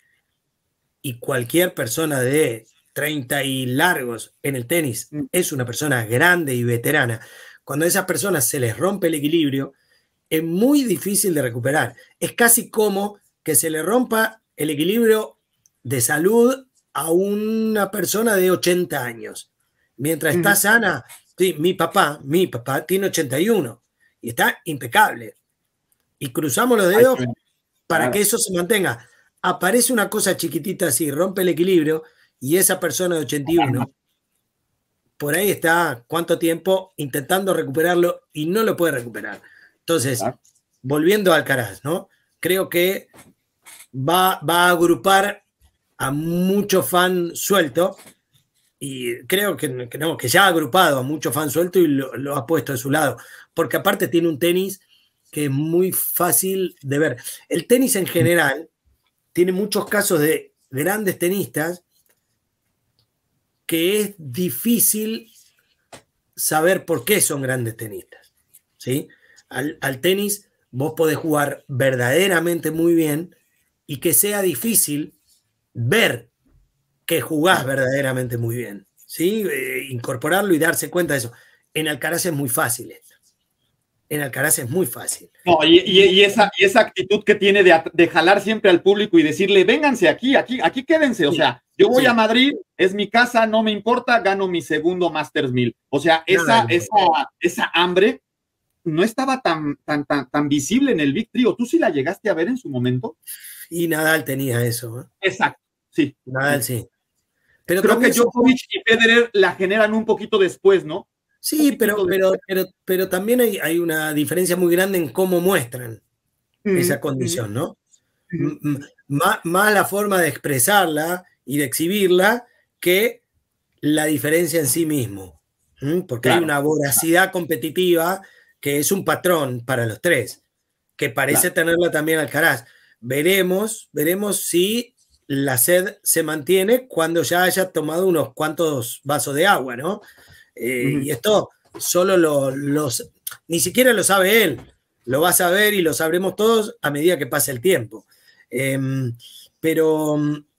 y cualquier persona de treinta y largos en el tenis uh-huh. es una persona grande y veterana, cuando a esas personas se les rompe el equilibrio, es muy difícil de recuperar. Es casi como que se le rompa el equilibrio de salud a una persona de ochenta años. Mientras está sana, sí, mi papá, mi papá tiene ochenta y uno y está impecable. Y cruzamos los dedos Ay, para claro. que eso se mantenga. Aparece una cosa chiquitita así, rompe el equilibrio y esa persona de ochenta y uno por ahí está cuánto tiempo intentando recuperarlo y no lo puede recuperar. Entonces, claro. volviendo a Alcaraz, ¿no? Creo que va, va a agrupar a mucho fan suelto y creo que, que, no, que ya ha agrupado a mucho fan suelto y lo, lo ha puesto de su lado, porque aparte tiene un tenis que es muy fácil de ver. El tenis en general tiene muchos casos de grandes tenistas que es difícil saber por qué son grandes tenistas, ¿sí? Al, al tenis vos podés jugar verdaderamente muy bien y que sea difícil ver que jugás verdaderamente muy bien, ¿sí? Eh, incorporarlo y darse cuenta de eso. En Alcaraz es muy fácil esto. En Alcaraz es muy fácil. No, y, y, y, esa, y esa actitud que tiene de, de jalar siempre al público y decirle, vénganse aquí, aquí, aquí quédense. O sea, yo voy sí. a Madrid, es mi casa, no me importa, gano mi segundo Masters mil. O sea, esa, esa, esa hambre no estaba tan, tan, tan, tan visible en el Big Three. ¿O tú sí la llegaste a ver en su momento? Y Nadal tenía eso. ¿eh? Exacto, sí. Nadal sí. Pero creo que Djokovic y Federer la generan un poquito después, ¿no? Sí, pero, pero, pero, pero también hay, hay una diferencia muy grande en cómo muestran mm, esa condición, ¿no? Mm, más, más la forma de expresarla y de exhibirla que la diferencia en sí mismo. ¿Mm? Porque claro, hay una voracidad competitiva que es un patrón para los tres, que parece claro. tenerla también Alcaraz. Veremos, veremos si la sed se mantiene cuando ya haya tomado unos cuantos vasos de agua, ¿no? Eh, uh-huh. Y esto solo lo, los, ni siquiera lo sabe él, lo va a saber y lo sabremos todos a medida que pase el tiempo. Eh, pero,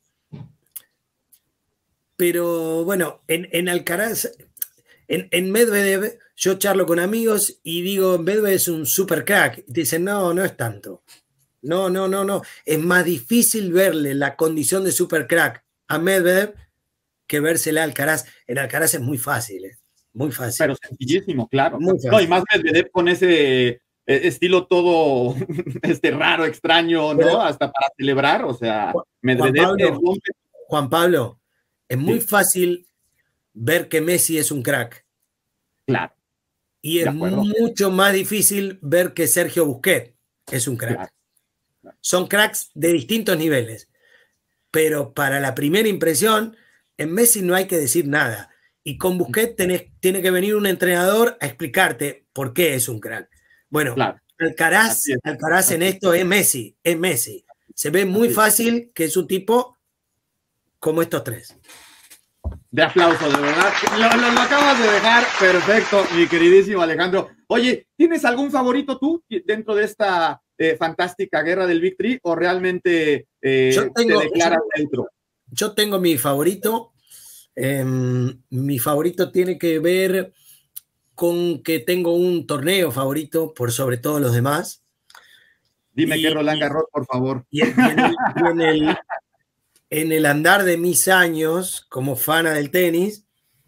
pero bueno, en, en Alcaraz, en, en Medvedev, yo charlo con amigos y digo, Medvedev es un super crack. Y dicen, no, no es tanto. No, no, no, no. Es más difícil verle la condición de super crack a Medvedev que vérsela a Alcaraz. En Alcaraz es muy fácil, ¿eh? Muy fácil. Pero sencillísimo, claro. Muy fácil. No, y más Medvedev con ese estilo todo este raro, extraño, ¿no? Pero, hasta para celebrar, o sea, Medvedev Juan Pablo, rompe... Juan Pablo, es muy sí. fácil ver que Messi es un crack. Claro. Y es mucho más difícil ver que Sergio Busquets es un crack. Claro. Claro. Son cracks de distintos niveles. Pero para la primera impresión, en Messi no hay que decir nada. Y con Busquets tenés, tiene que venir un entrenador a explicarte por qué es un crack. Bueno, claro. Alcaraz, Alcaraz en esto es Messi, es Messi. Se ve muy fácil que es un tipo como estos tres. De aplauso, de verdad. Lo, lo, lo acabas de dejar perfecto, mi queridísimo Alejandro. Oye, ¿tienes algún favorito tú dentro de esta eh, fantástica guerra del Big Three o realmente eh, yo tengo, te declaras yo, dentro? Yo tengo mi favorito. Eh, mi favorito tiene que ver con que tengo un torneo favorito por sobre todos los demás. Dime y, que Roland Garros, por favor. Y, y, en, el, y en, el, en el andar de mis años como fana del tenis,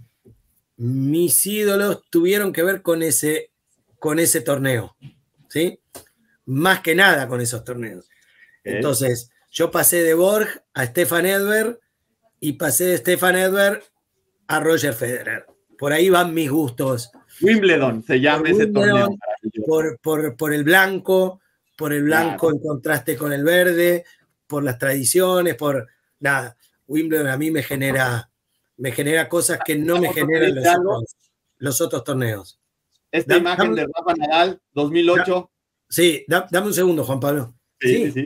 mis ídolos tuvieron que ver con ese, con ese torneo, ¿sí? Más que nada con esos torneos. ¿Eh? Entonces, yo pasé de Borg a Stefan Edberg y pasé de Stefan Edberg a Roger Federer. Por ahí van mis gustos. Wimbledon se llama ese torneo. Por, por, por el blanco, por el blanco claro. en contraste con el verde, por las tradiciones, por nada. Wimbledon a mí me genera, me genera cosas que no me generan los otros, los otros torneos. Esta dame, imagen dame, de Rafa Nadal, dos mil ocho. Da, sí, da, dame un segundo, Juan Pablo. Sí, sí, sí.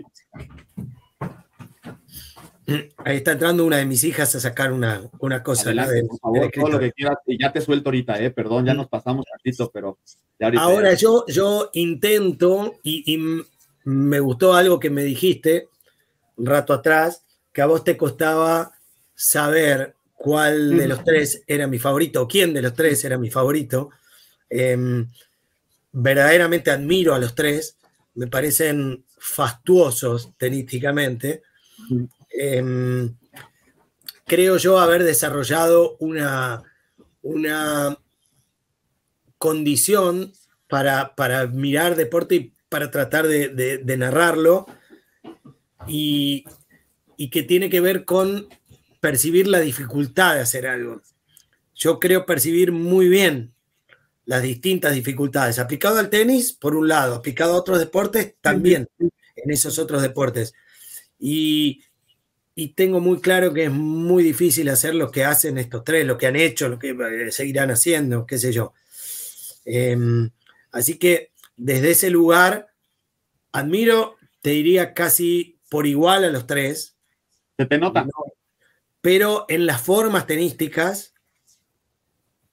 Ahí está entrando una de mis hijas a sacar una, una cosa. Adelante, de, por favor, todo lo que quieras. Y ya te suelto ahorita, eh, perdón, ya nos pasamos tantito, pero ya ahorita. Ahora ya. Yo, yo intento, y, y me gustó algo que me dijiste un rato atrás, que a vos te costaba saber cuál de los tres era mi favorito, o quién de los tres era mi favorito. Eh, verdaderamente admiro a los tres, me parecen fastuosos tenísticamente. Eh, creo yo haber desarrollado una, una condición para, para mirar deporte y para tratar de, de, de narrarlo y, y que tiene que ver con percibir la dificultad de hacer algo. Yo creo percibir muy bien las distintas dificultades, aplicado al tenis por un lado, aplicado a otros deportes también, en esos otros deportes. Y Y tengo muy claro que es muy difícil hacer lo que hacen estos tres, lo que han hecho, lo que seguirán haciendo, qué sé yo. Eh, así que desde ese lugar admiro, te diría casi por igual a los tres. ¿Se te nota? No, pero en las formas tenísticas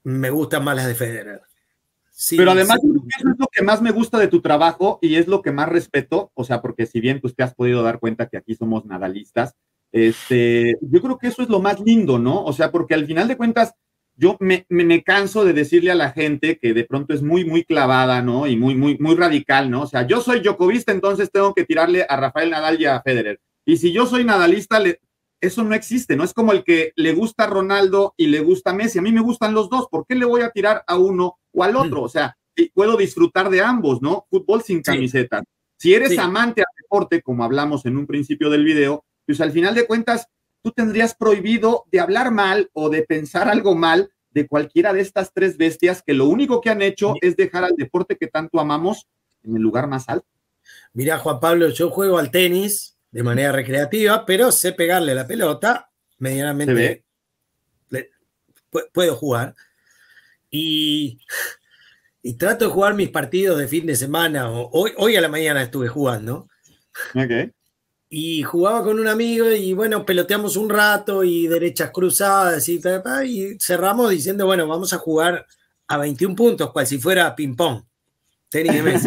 me gustan más las de Federer. Sí, Pero además, sí. yo creo que eso es lo que más me gusta de tu trabajo y es lo que más respeto, o sea, porque si bien pues te has podido dar cuenta que aquí somos nadalistas, este, yo creo que eso es lo más lindo, ¿no? O sea, porque al final de cuentas, yo me, me, me canso de decirle a la gente que de pronto es muy, muy clavada, ¿no? Y muy, muy, muy radical, ¿no? O sea, yo soy Djokovista, entonces tengo que tirarle a Rafael Nadal y a Federer. Y si yo soy nadalista, le, eso no existe, ¿no? Es como el que le gusta a Ronaldo y le gusta a Messi. A mí me gustan los dos, ¿por qué le voy a tirar a uno o al otro? O sea, puedo disfrutar de ambos, ¿no? Fútbol sin camiseta. Sí. Si eres sí. amante al deporte, como hablamos en un principio del video, pues al final de cuentas, tú tendrías prohibido de hablar mal o de pensar algo mal de cualquiera de estas tres bestias que lo único que han hecho sí. es dejar al deporte que tanto amamos en el lugar más alto. Mira, Juan Pablo, yo juego al tenis de manera recreativa, pero sé pegarle la pelota, medianamente le, puedo jugar. Y, y trato de jugar mis partidos de fin de semana. O, hoy, hoy a la mañana estuve jugando. Ok. Y jugaba con un amigo y bueno, peloteamos un rato y derechas cruzadas y, y cerramos diciendo, bueno, vamos a jugar a veintiún puntos, cual si fuera ping-pong, tenis de mesa.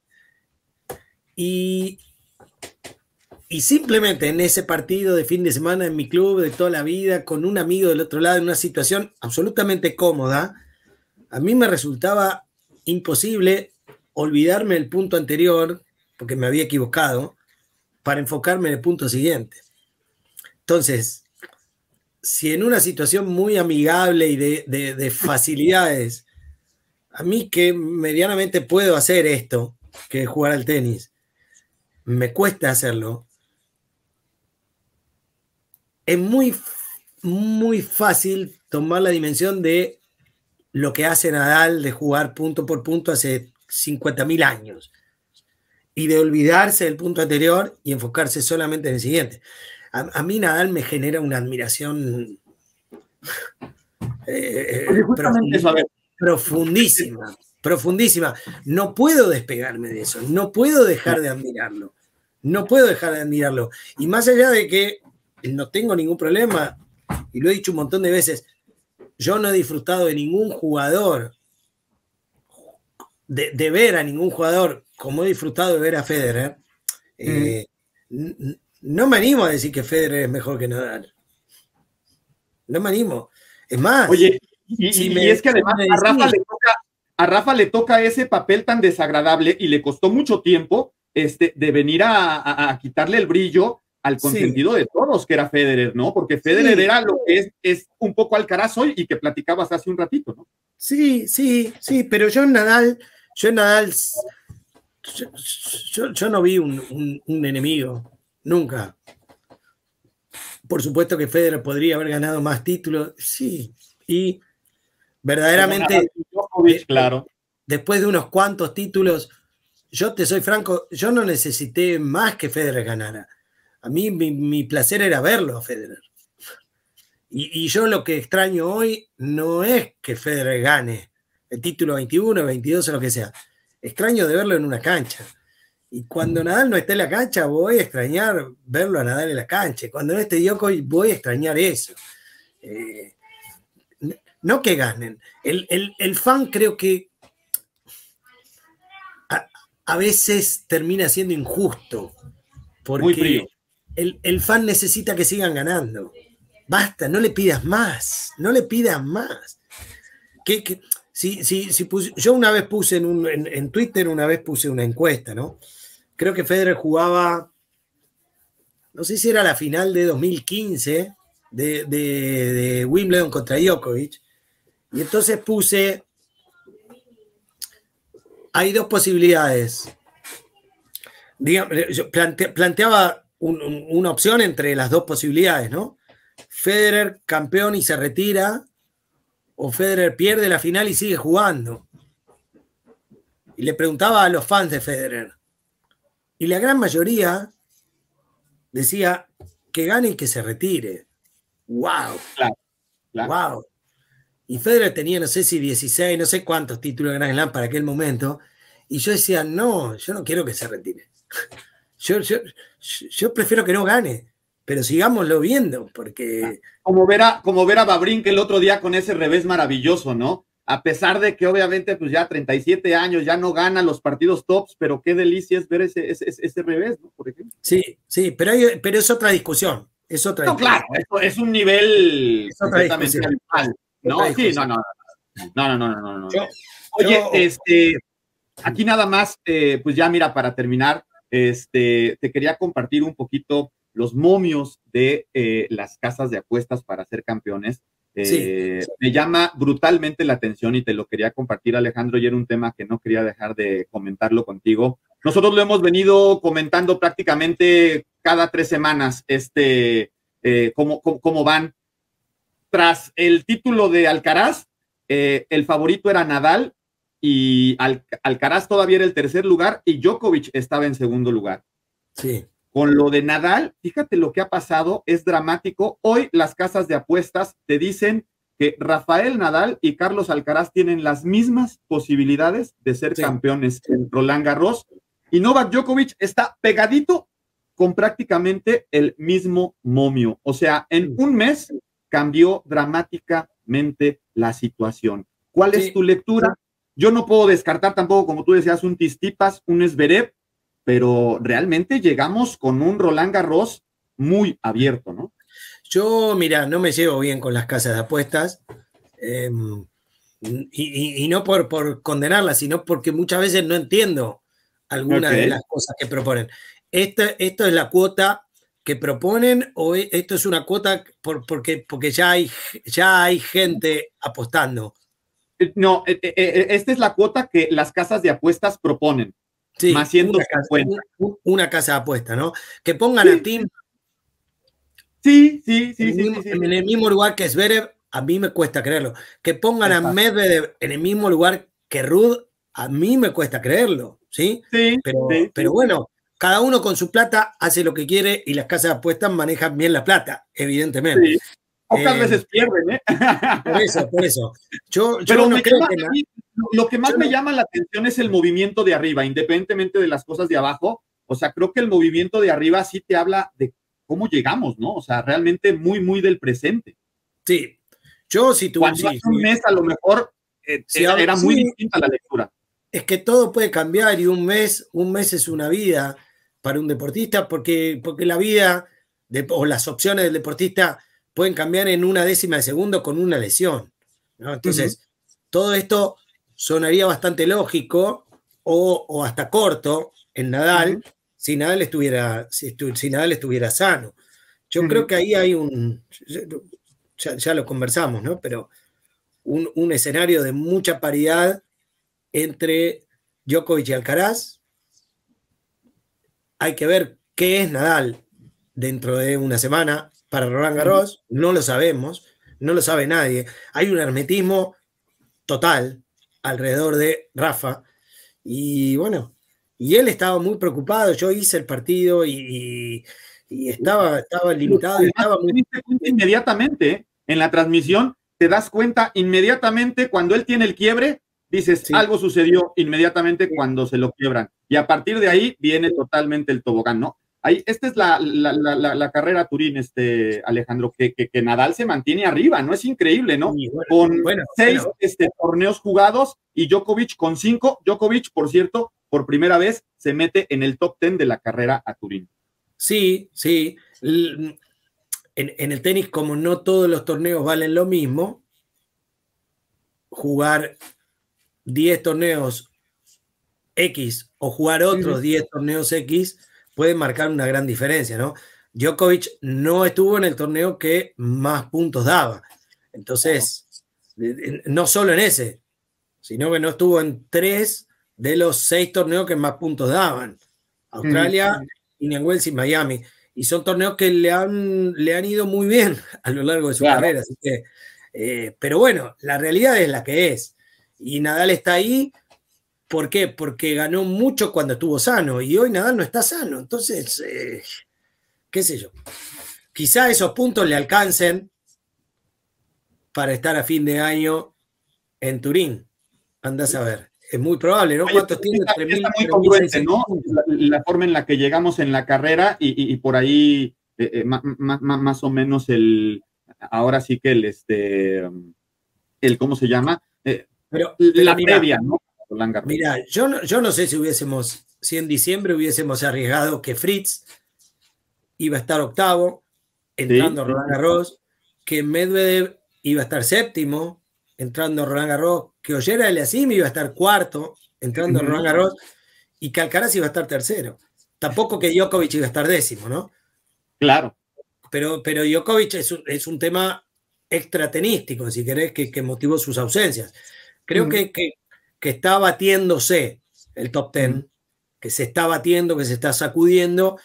y, y simplemente en ese partido de fin de semana en mi club de toda la vida, con un amigo del otro lado en una situación absolutamente cómoda, a mí me resultaba imposible olvidarme el punto anterior, porque me había equivocado, para enfocarme en el punto siguiente. Entonces, si en una situación muy amigable y de, de, de facilidades, a mí que medianamente puedo hacer esto, que es jugar al tenis, me cuesta hacerlo, es muy, muy fácil tomar la dimensión de lo que hace Nadal de jugar punto por punto hace cincuenta mil años. Y de olvidarse del punto anterior y enfocarse solamente en el siguiente. A, a mí Nadal me genera una admiración eh, profundísima, profundísima, profundísima. No puedo despegarme de eso, no puedo dejar de admirarlo, no puedo dejar de admirarlo. Y más allá de que no tengo ningún problema, y lo he dicho un montón de veces, yo no he disfrutado de ningún jugador, de, de ver a ningún jugador como he disfrutado de ver a Federer, eh, mm. no me animo a decir que Federer es mejor que Nadal. No me animo. Es más. Oye, y, si y, me, y es que además a Rafa, le toca, a Rafa le toca ese papel tan desagradable y le costó mucho tiempo este, de venir a, a, a quitarle el brillo al consentido sí. de todos, que era Federer, ¿no? Porque Federer sí. era lo que es, es un poco Alcaraz hoy y que platicabas hace un ratito, ¿no? Sí, sí, sí, pero yo en Nadal, yo en Nadal... Yo, yo, yo no vi un, un, un enemigo, nunca. Por supuesto que Federer podría haber ganado más títulos, sí. Y verdaderamente, Djokovic, claro. después de unos cuantos títulos, yo te soy franco, yo no necesité más que Federer ganara. A mí mi, mi placer era verlo a Federer. Y, y yo lo que extraño hoy no es que Federer gane el título veintiuno, veintidós o lo que sea. Extraño de verlo en una cancha. Y cuando Nadal no esté en la cancha, voy a extrañar verlo a Nadal en la cancha. Cuando no esté Djokovic, voy a extrañar eso. Eh, no que ganen. El, el, el fan creo que a, a veces termina siendo injusto. Porque el, el fan necesita que sigan ganando. Basta, no le pidas más. No le pidas más. Que... que Sí, sí, sí puse, yo una vez puse en, un, en, en Twitter, una vez puse una encuesta, ¿no? Creo que Federer jugaba, no sé si era la final de dos mil quince de, de, de Wimbledon contra Djokovic, y entonces puse, hay dos posibilidades. Digamos, yo plante, planteaba un, un, una opción entre las dos posibilidades, ¿no? Federer campeón y se retira, o Federer pierde la final y sigue jugando. Y le preguntaba a los fans de Federer. Y la gran mayoría decía que gane y que se retire. ¡Wow! Claro, claro. ¡Wow! Y Federer tenía, no sé si dieciséis, no sé cuántos títulos de Grand Slam para aquel momento. Y yo decía, no, yo no quiero que se retire. Yo, yo, yo prefiero que no gane. pero sigámoslo viendo, porque... Como ver a, como ver a Wawrinka el otro día con ese revés maravilloso, ¿no? A pesar de que obviamente pues ya treinta y siete años, ya no gana los partidos tops, pero qué delicia es ver ese, ese, ese revés, ¿no? Por ejemplo. Sí, sí, pero, hay, pero es otra discusión. Es otra no, discusión. claro, esto es un nivel es completamente animal, ¿no? Sí, no, no, no, no, no, no, no, no. Yo, Oye, yo, este, aquí nada más, eh, pues ya mira, para terminar, este, te quería compartir un poquito los momios de eh, las casas de apuestas para ser campeones. Eh, sí. Me llama brutalmente la atención y te lo quería compartir, Alejandro, y era un tema que no quería dejar de comentarlo contigo. Nosotros lo hemos venido comentando prácticamente cada tres semanas, este, eh, cómo, cómo, cómo van. Tras el título de Alcaraz, eh, el favorito era Nadal y Al Alcaraz todavía era el tercer lugar y Djokovic estaba en segundo lugar. Sí. Con lo de Nadal, fíjate lo que ha pasado, es dramático. Hoy las casas de apuestas te dicen que Rafael Nadal y Carlos Alcaraz tienen las mismas posibilidades de ser sí. campeones en Roland Garros y Novak Djokovic está pegadito con prácticamente el mismo momio. O sea, en un mes cambió dramáticamente la situación. ¿Cuál sí. es tu lectura? Yo no puedo descartar tampoco, como tú decías, un Tsitsipas, un Zverev, pero realmente llegamos con un Roland Garros muy abierto, ¿no? Yo, mira, no me llevo bien con las casas de apuestas, eh, y, y, y no por, por condenarlas, sino porque muchas veces no entiendo algunas okay. de las cosas que proponen. ¿Esto, esto es la cuota que proponen o esto es una cuota por, porque, porque ya, hay, ya hay gente apostando? No, esta es la cuota que las casas de apuestas proponen. Sí, más ciento cincuenta. Una, una casa de apuesta, ¿no? Que pongan sí. a Tim. Sí, sí, sí. En, sí, el, sí, sí. en el mismo lugar que Zverev, a mí me cuesta creerlo. Que pongan Exacto. a Medvedev en el mismo lugar que Ruud, a mí me cuesta creerlo, ¿sí? Sí. Pero, sí, pero sí. bueno, cada uno con su plata hace lo que quiere y las casas de apuestas manejan bien la plata, evidentemente. Sí. Pocas eh, veces pierden, ¿eh? Por eso, por eso. Yo, yo Pero no me creo llama, que nada. Lo que más yo me no... llama la atención es el movimiento de arriba, independientemente de las cosas de abajo. O sea, creo que el movimiento de arriba sí te habla de cómo llegamos, ¿no? O sea, realmente muy, muy del presente. Sí. Yo si tuve Cuando sí, hace un sí. mes a lo mejor eh, Sí, era, era muy sí. distinta la lectura. Es que todo puede cambiar y un mes, un mes es una vida para un deportista porque, porque la vida de, o las opciones del deportista pueden cambiar en una décima de segundo con una lesión, ¿no? Entonces, uh-huh. todo esto sonaría bastante lógico o, o hasta corto en Nadal uh-huh. si Nadal estuviera, si, estu, si Nadal estuviera sano. Yo uh-huh. creo que ahí hay un, ya, ya lo conversamos, ¿no? Pero un, un escenario de mucha paridad entre Djokovic y Alcaraz. Hay que ver qué es Nadal dentro de una semana para Roland Garros, no lo sabemos, no lo sabe nadie. Hay un hermetismo total alrededor de Rafa y bueno, y él estaba muy preocupado. Yo hice el partido y, y, y estaba, estaba limitado. Y estaba muy... Inmediatamente en la transmisión te das cuenta inmediatamente cuando él tiene el quiebre. Dices, sí. algo sucedió inmediatamente sí. cuando se lo quiebran. Y a partir de ahí viene totalmente el tobogán, ¿no? Ahí, esta es la, la, la, la carrera Turín, este, Alejandro, que, que, que Nadal se mantiene arriba, ¿no? Es increíble, ¿no? Sí, bueno, con bueno, seis bueno. Este, torneos jugados y Djokovic con cinco. Djokovic, por cierto, por primera vez se mete en el top ten de la carrera a Turín. Sí, sí. En, en el tenis, como no todos los torneos valen lo mismo, jugar diez torneos X o jugar otros diez uh-huh. torneos X puede marcar una gran diferencia, ¿no? Djokovic no estuvo en el torneo que más puntos daba. Entonces, uh-huh. no solo en ese, sino que no estuvo en tres de los seis torneos que más puntos daban. Australia, uh-huh. Indian Wells y Miami. Y son torneos que le han, le han ido muy bien a lo largo de su claro. carrera. Así que, eh, pero bueno, la realidad es la que es. Y Nadal está ahí, ¿por qué? Porque ganó mucho cuando estuvo sano y hoy Nadal no está sano. Entonces, eh, qué sé yo. Quizá esos puntos le alcancen para estar a fin de año en Turín. Andás a ver. Es muy probable, ¿no? ¿Cuántos tiene? Está muy congruente, ¿no? La, la forma en la que llegamos en la carrera y, y, y por ahí eh, eh, más, más, más o menos el, ahora sí que el, este, el, ¿cómo se llama? Eh, pero, la pero mira, previa, ¿no? Roland Garros. Mira, yo no, yo no sé si hubiésemos, si en diciembre hubiésemos arriesgado que Fritz iba a estar octavo, entrando Sí, a Roland Garros, que Medvedev iba a estar séptimo, entrando a Roland Garros, que Ollera Aliassime iba a estar cuarto, entrando a Roland Garros, y que Alcaraz iba a estar tercero. Tampoco que Djokovic iba a estar décimo, ¿no? Claro. Pero, pero Djokovic es un, es un tema extratenístico, si querés, que, que motivó sus ausencias. Creo uh-huh. que, que, que está batiéndose el top ten, uh-huh. que se está batiendo, que se está sacudiendo,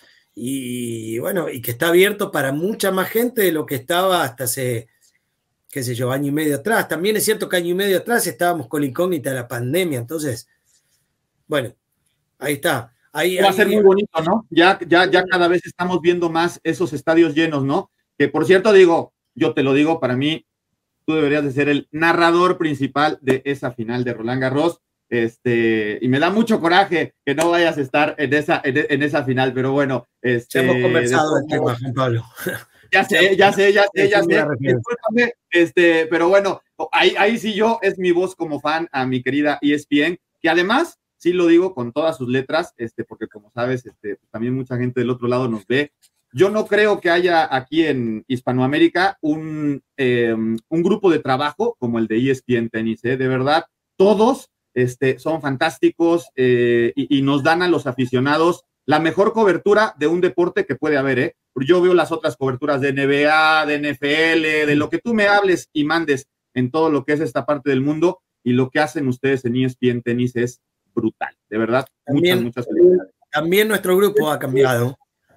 y bueno, y que está abierto para mucha más gente de lo que estaba hasta hace, qué sé yo, año y medio atrás. También es cierto que año y medio atrás estábamos con la incógnita de la pandemia, entonces, bueno, ahí está. Ahí, Va ahí, a ser muy bonito, ¿no? Ya, ya, ya cada vez estamos viendo más esos estadios llenos, ¿no? Que por cierto, digo, yo te lo digo, para mí, tú deberías de ser el narrador principal de esa final de Roland Garros. Este, y me da mucho coraje que no vayas a estar en esa, en, en esa final, pero bueno. Este, ya hemos conversado del tema, Juan Pablo. Ya sé, ya sé, ya sé, ya sé. Discúlpame, este, pero bueno, ahí, ahí sí yo es mi voz como fan a mi querida E S P N, que además, sí lo digo con todas sus letras, este, porque como sabes, este, también mucha gente del otro lado nos ve. Yo no creo que haya aquí en Hispanoamérica un, eh, un grupo de trabajo como el de E S P N Tenis, ¿eh? De verdad, todos este, son fantásticos eh, y, y nos dan a los aficionados la mejor cobertura de un deporte que puede haber, ¿eh? Yo veo las otras coberturas de N B A, de N F L, de lo que tú me hables y mandes en todo lo que es esta parte del mundo, y lo que hacen ustedes en E S P N Tenis es brutal, de verdad, también, muchas, muchas felicidades. También nuestro grupo ha cambiado.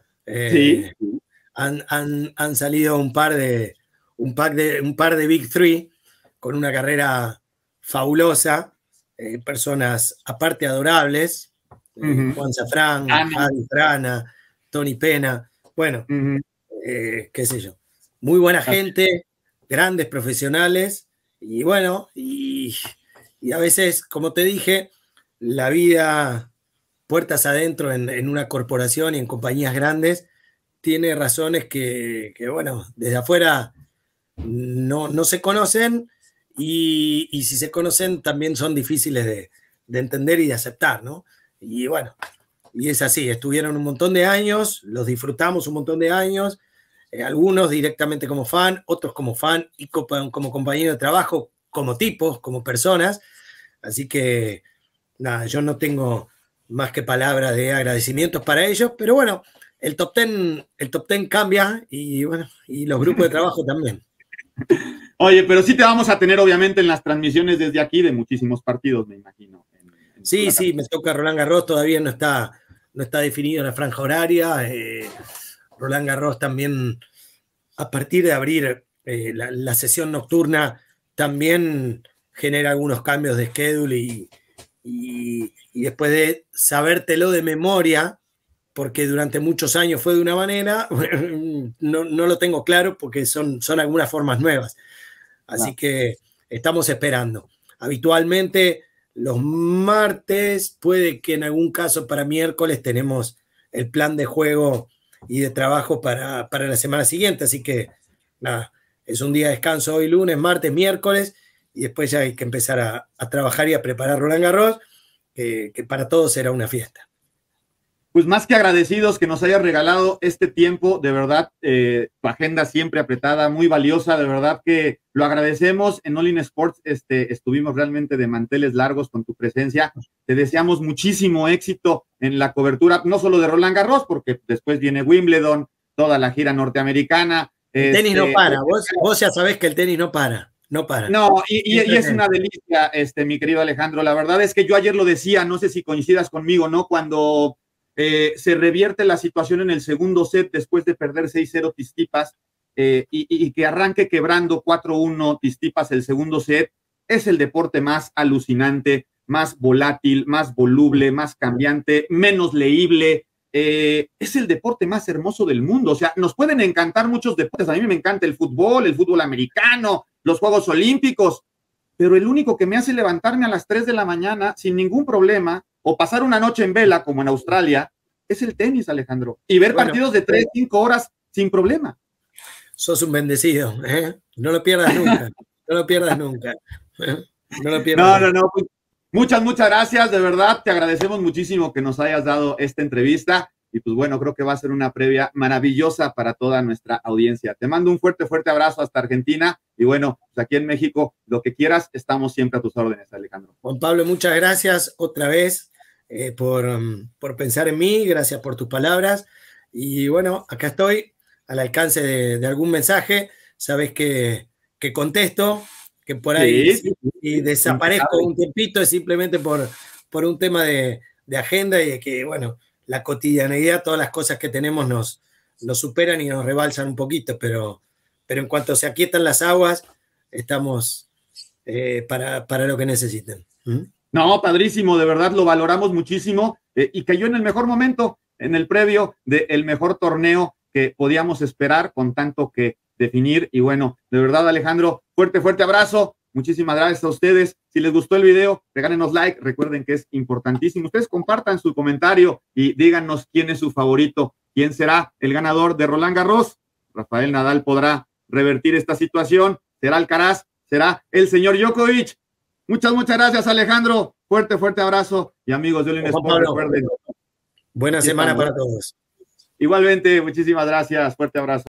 Eh, sí. Han, han, han salido un par de un par de un par de Big Three con una carrera fabulosa, eh, personas aparte adorables, eh, uh-huh. Juan Safrán, Javi Trana, Tony Pena, bueno, uh-huh. eh, qué sé yo, muy buena gente, grandes profesionales, y bueno, y, y a veces, como te dije, la vida puertas adentro en, en una corporación y en compañías grandes tiene razones que, que bueno, desde afuera no, no se conocen, y, y si se conocen también son difíciles de, de entender y de aceptar, ¿no? Y bueno, y es así, estuvieron un montón de años, los disfrutamos un montón de años, eh, algunos directamente como fan, otros como fan y como, como compañero de trabajo, como tipos, como personas, así que nada, yo no tengo más que palabras de agradecimientos para ellos, pero bueno, el top ten, el top ten cambia, y bueno, y los grupos de trabajo también. Oye, pero sí te vamos a tener obviamente en las transmisiones desde aquí de muchísimos partidos, me imagino. En, en sí, sí, me toca Roland Garros, todavía no está, no está definido la franja horaria. Eh, Roland Garros también, a partir de abrir eh, la, la sesión nocturna, también genera algunos cambios de schedule, y, y, y después de sabértelo de memoria, porque durante muchos años fue de una manera, no, no lo tengo claro porque son, son algunas formas nuevas. Así no. que estamos esperando. Habitualmente los martes, puede que en algún caso para miércoles tenemos el plan de juego y de trabajo para, para la semana siguiente. Así que nada, es un día de descanso hoy lunes, martes, miércoles, y después ya hay que empezar a, a trabajar y a preparar Roland Garros, que, que para todos será una fiesta. Pues más que agradecidos que nos hayas regalado este tiempo, de verdad, eh, tu agenda siempre apretada, muy valiosa, de verdad que lo agradecemos. En All In Sports este, estuvimos realmente de manteles largos con tu presencia. Te deseamos muchísimo éxito en la cobertura, no solo de Roland Garros, porque después viene Wimbledon, toda la gira norteamericana. El tenis este, no para, vos, vos ya sabés que el tenis no para. No para. No, y, y, y es una delicia, este, mi querido Alejandro. La verdad es que yo ayer lo decía, no sé si coincidas conmigo, ¿no? Cuando Eh, se revierte la situación en el segundo set después de perder seis cero Tsitsipas eh, y, y que arranque quebrando cuatro uno Tsitsipas el segundo set, es el deporte más alucinante, más volátil, más voluble, más cambiante, menos leíble, eh, es el deporte más hermoso del mundo. O sea, nos pueden encantar muchos deportes, a mí me encanta el fútbol, el fútbol americano, los Juegos Olímpicos, pero el único que me hace levantarme a las tres de la mañana sin ningún problema o pasar una noche en vela como en Australia es el tenis, Alejandro, y ver bueno, partidos de tres, cinco horas sin problema. Sos un bendecido, ¿eh? No lo pierdas nunca, no lo pierdas nunca. ¿eh? No lo pierdas. No, no, no. Pues, muchas, muchas gracias, de verdad, te agradecemos muchísimo que nos hayas dado esta entrevista y pues bueno, creo que va a ser una previa maravillosa para toda nuestra audiencia. Te mando un fuerte, fuerte abrazo hasta Argentina y bueno, pues aquí en México, lo que quieras, estamos siempre a tus órdenes, Alejandro. Juan Pablo, muchas gracias otra vez eh, por, um, por pensar en mí, gracias por tus palabras y bueno, acá estoy al alcance de, de algún mensaje, sabes que, que contesto, que por ahí Sí, sí, sí. y desaparezco un tiempito es simplemente por, por un tema de, de agenda y de que, bueno, la cotidianeidad, todas las cosas que tenemos nos, nos superan y nos rebalsan un poquito, pero, pero en cuanto se aquietan las aguas, estamos eh, para, para lo que necesiten. ¿Mm? No, padrísimo, de verdad lo valoramos muchísimo eh, y cayó en el mejor momento, en el previo del mejor torneo que podíamos esperar con tanto que definir y bueno, de verdad Alejandro, fuerte, fuerte abrazo, muchísimas gracias a ustedes, si les gustó el video, regálenos like, recuerden que es importantísimo, ustedes compartan su comentario y díganos quién es su favorito, quién será el ganador de Roland Garros, Rafael Nadal podrá revertir esta situación, será Alcaraz, será el señor Djokovic. Muchas, muchas gracias Alejandro, fuerte, fuerte abrazo y amigos de All in Sport, recuerden. Buena semana para todos. Igualmente, muchísimas gracias, fuerte abrazo.